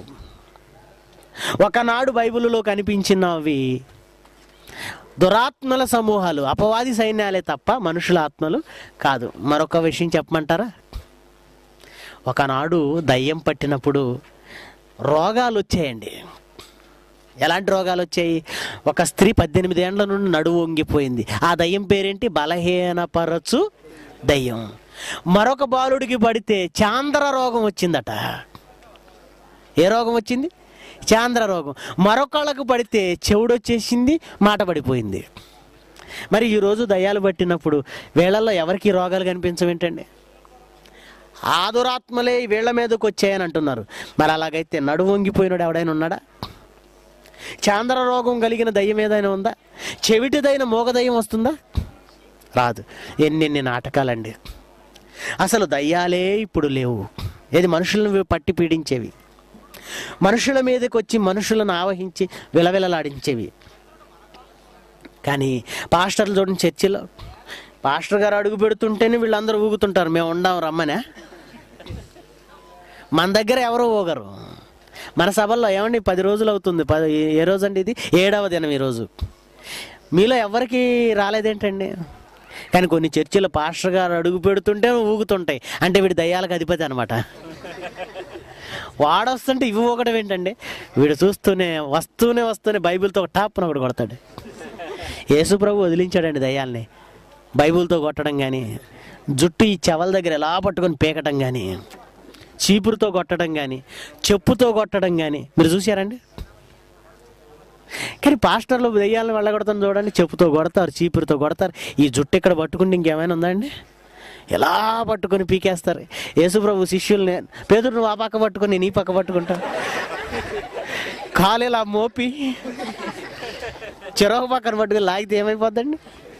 ఒకనాడు బైబిలులో కనిపించినవి దురాత్మల సమూహాలు, అపవాది సైన్యాలే తప్ప మనుషుల ఆత్మలు కాదు. మరొక విషయం చెప్పమంటారా? ఒకనాడు దయ్యం పట్టినప్పుడు రోగాలు వచ్చాయండి. ఎలాంటి రోగాలు వచ్చాయి? ఒక స్త్రీ 18 ఏండ్ల నుండి నడువు వంగిపోయింది. ఆ దయ్యం పేరేంటి? బలహీనపరచు దయ్యం. మరొక బాలుడికి పడితే చాంద్ర రోగం వచ్చిందట. ఏ రోగం వచ్చింది? చాంద్ర రోగం. మరొకళ్ళకు పడితే చెవుడు వచ్చేసింది, మాట పడిపోయింది. మరి ఈరోజు దయ్యాలు పట్టినప్పుడు వీళ్ళల్లో ఎవరికి రోగాలు కనిపించవేంటండి? ఆ దురాత్మలే వీళ్ళ మీదకి వచ్చాయని అంటున్నారు. మరి అలాగైతే నడువు వంగిపోయినాడు ఎవడైనా ఉన్నాడా? చాంద్ర రోగం కలిగిన దయ్యం ఏదైనా ఉందా? చెవిటిదైన మోగ దయ్యం వస్తుందా? రాదు. ఎన్నెన్ని నాటకాలండి. అసలు దయ్యాలే ఇప్పుడు లేవు. ఏది? మనుషులను పట్టి పీడించేవి, మనుషుల మీదకి వచ్చి మనుషులను ఆవహించి విలవిలలాడించేవి. కానీ పాస్టర్లు చూడండి, చర్చిలో పాస్టర్ గారు అడుగు పెడుతుంటేనే వీళ్ళందరూ ఊగుతుంటారు, మేము ఉండాం రమ్మనే. మన దగ్గర ఎవరో ఊగరు. మన సభల్లో ఏమండి 10 రోజులు అవుతుంది, ఏ రోజు అండి ఇది? 7వ దినం ఈరోజు. మీలో ఎవరికి రాలేదేంటండి? కానీ కొన్ని చర్చిలో పాస్టర్ గారు అడుగు పెడుతుంటే ఊగుతుంటాయి, అంటే వీడి దయ్యాలకు అధిపతి అనమాట. వాడొస్తుంటే ఇవి ఊగడం ఏంటండి? వీడు వస్తూనే బైబిల్తో టాప్ను ఒకటి కొడతాడు. యేసు ప్రభు వదిలించాడండి దయ్యాల్ని బైబిల్తో కొట్టడం కానీ, జుట్టు ఈ చెవల దగ్గర ఎలా పట్టుకొని పీకటం కానీ, చీపురుతో కొట్టడం కానీ, చెప్పుతో కొట్టడం కానీ మీరు చూశారండి? కానీ పాస్టర్లు దెయ్యాలను వెళ్ళగొడతాను చూడండి, చెప్పుతో కొడతారు, చీపురుతో కొడతారు. ఈ జుట్టు ఇక్కడ పట్టుకుంటే ఇంకేమైనా ఉందండి? ఎలా పట్టుకొని పీకేస్తారు. యేసుప్రభు శిష్యుల్ని, పేతురు నువ్వు ఆ పక్క పట్టుకొని నీ పక్క పట్టుకుంటా, కాలు ఇలా మోపి చెరొక పక్కన పట్టుకొని లాగితే ఏమైపోద్దండి?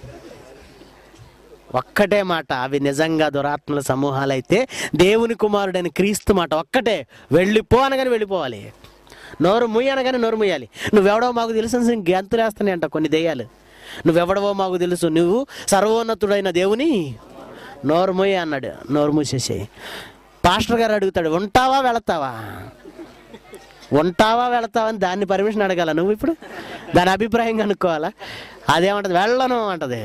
ఒక్కటే మాట, అవి నిజంగా దురాత్మల సమూహాలైతే దేవుని కుమారుడైన క్రీస్తు మాట ఒక్కటే, వెళ్ళిపో అనగానే వెళ్ళిపోవాలి, నోరు ముయ్యి అనగానే నోరు ముయ్యాలి. నువ్వెవడో మాకు తెలుసు గెంతులు వేస్తానే అంట కొన్ని దెయ్యాలు. నువ్వెవడవో మాకు తెలుసు, నువ్వు సర్వోన్నతుడైన దేవుని నోరు ముయ్యి అన్నాడు. నోరు మూసేసేయి. పాస్టర్ గారు అడుగుతాడు, ఉంటావా వెళతావా? ఉంటావా వెళతావా అని దాన్ని పర్మిషన్ అడగాల నువ్వు? ఇప్పుడు దాని అభిప్రాయం కనుక్కోవాలా? అదేమంటది? వెళ్ళను అంటది.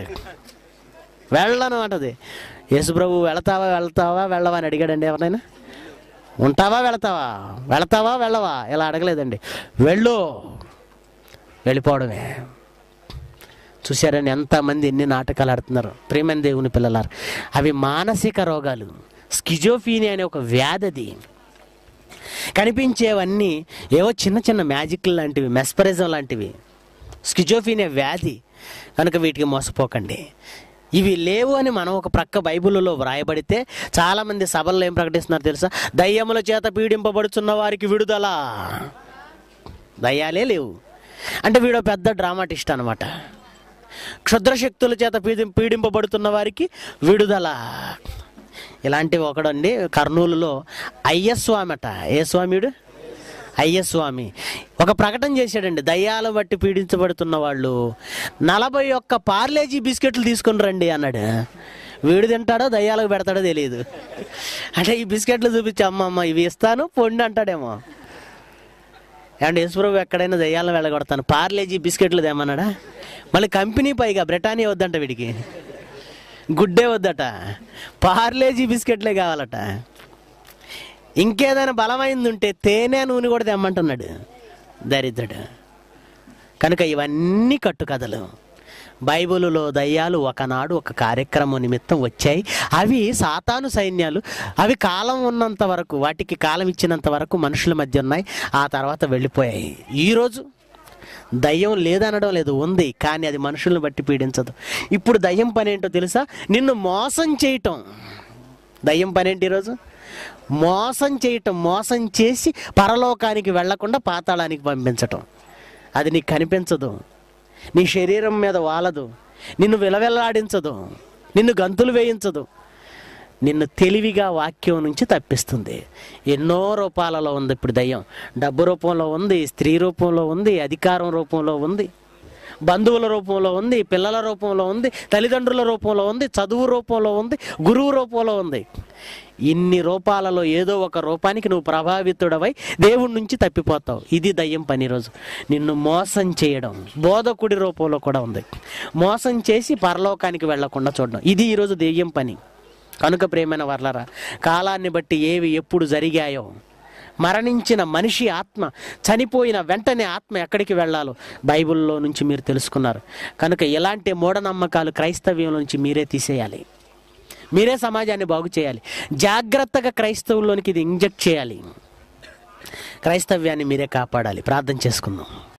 వెళ్ళను అంటది. యేసుప్రభు వెళతావా వెళ్ళవా అని అడిగాడండి ఎవరైనా? ఉంటావా వెళతావా, వెళతావా వెళ్ళవా, ఇలా అడగలేదండి. వెళ్ళిపోవడమే. చూశారని ఎంతమంది ఎన్ని నాటకాలు ఆడుతున్నారు ప్రియమైన దేవుని పిల్లలారు. అవి మానసిక రోగాలు. స్కిజోఫీనియా అనే ఒక వ్యాధి. అది కనిపించేవన్నీ ఏవో చిన్న చిన్న మ్యాజిక్లు లాంటివి, మెస్పరిజం లాంటివి. స్కిజోఫీనియా వ్యాధి కనుక వీటికి మోసపోకండి. ఇవి లేవు అని మనం ఒక ప్రక్క బైబిల్లో వ్రాయబడితే చాలామంది సభల్లో ఏం ప్రకటిస్తున్నారు తెలుసా? దయ్యముల చేత పీడింపబడుతున్న వారికి విడుదల. దయ్యాలే లేవు అంటే వీడు పెద్ద డ్రామాటిస్ట్ అనమాట. క్షుద్రశక్తుల చేత పీడింపబడుతున్న వారికి విడుదల. ఇలాంటివి ఒకడండి కర్నూలులో అయ్యస్వామి అట. ఏ స్వామిడు? అయ్యస్వామి ఒక ప్రకటన చేశాడండి. దయ్యాలు బట్టి పీడించబడుతున్న వాళ్ళు 41 పార్లేజీ బిస్కెట్లు తీసుకుని రండి అన్నాడు. వీడు తింటాడో దయ్యాలకు పెడతాడో తెలియదు. అంటే ఈ బిస్కెట్లు చూపించి అమ్మమ్మ ఇవి ఇస్తాను పొండి అంటాడేమో. ఏమంటే యేసుప్రభు ఎక్కడైనా దయ్యాలను వెళ్ళగొడతాను పార్లేజీ బిస్కెట్లు తేమన్నాడా? మళ్ళీ కంపెనీ పైగా బ్రిటానియా వద్దంట, వీడికి గుడ్డే వద్దట, పార్లేజీ బిస్కెట్లే కావాలట. ఇంకేదైనా బలమైంది ఉంటే తేనె నూనె కూడా తెమ్మంటున్నాడు దరిద్రుడు. కనుక ఇవన్నీ కట్టుకథలు. బైబిలులో దయ్యాలు ఒకనాడు ఒక కార్యక్రమం నిమిత్తం వచ్చాయి. అవి సాతాను సైన్యాలు. అవి కాలం ఉన్నంత వరకు, వాటికి కాలం ఇచ్చినంత వరకు మనుషుల మధ్య ఉన్నాయి. ఆ తర్వాత వెళ్ళిపోయాయి. ఈరోజు దయ్యం లేదనడం లేదు, ఉంది. కానీ అది మనుషులను బట్టి పీడించదు. ఇప్పుడు దయ్యం పని ఏంటో తెలుసా? నిన్ను మోసం చేయటం. దయ్యం పని ఏంటి ఈరోజు? మోసం చేయటం. మోసం చేసి పరలోకానికి వెళ్లకుండా పాతాళానికి పంపించటం. అది నీకు కనిపించదు, నీ శరీరం మీద వాలదు, నిన్ను విలవిల్లాడించదు, నిన్ను గంతులు వేయించదు. నిన్ను తెలివిగా వాక్యం నుంచి తప్పిస్తుంది. ఎన్నో రూపాలలో ఉంది ఇప్పుడు దయ్యం. డబ్బు రూపంలో ఉంది, స్త్రీ రూపంలో ఉంది, అధికారం రూపంలో ఉంది, బంధువుల రూపంలో ఉంది, పిల్లల రూపంలో ఉంది, తల్లిదండ్రుల రూపంలో ఉంది, చదువు రూపంలో ఉంది, గురువు రూపంలో ఉంది. ఇన్ని రూపాలలో ఏదో ఒక రూపానికి నువ్వు ప్రభావితుడవై దేవుడి నుంచి తప్పిపోతావు. ఇది దయ్యం పని. రోజు నిన్ను మోసం చేయడం. బోధకుడి రూపంలో కూడా ఉంది. మోసం చేసి పరలోకానికి వెళ్లకుండా చూడడం. ఇది ఈరోజు దెయ్యం పని. కనుక ప్రియమైన వర్లరా, కాలాన్ని బట్టి ఏవి ఎప్పుడు జరిగాయో, మరణించిన మనిషి ఆత్మ చనిపోయిన వెంటనే ఆత్మ ఎక్కడికి వెళ్ళాలో బైబిల్లో నుంచి మీరు తెలుసుకున్నారు. కనుక ఇలాంటి మూఢనమ్మకాలు క్రైస్తవ్యంలో నుంచి మీరే తీసేయాలి. మీరే సమాజాన్ని బాగు చేయాలి. జాగ్రత్తగా క్రైస్తవుల్లోనికి ఇది ఇంజెక్ట్ చేయాలి. క్రైస్తవ్యాన్ని మీరే కాపాడాలి. ప్రార్థన చేసుకుందాం.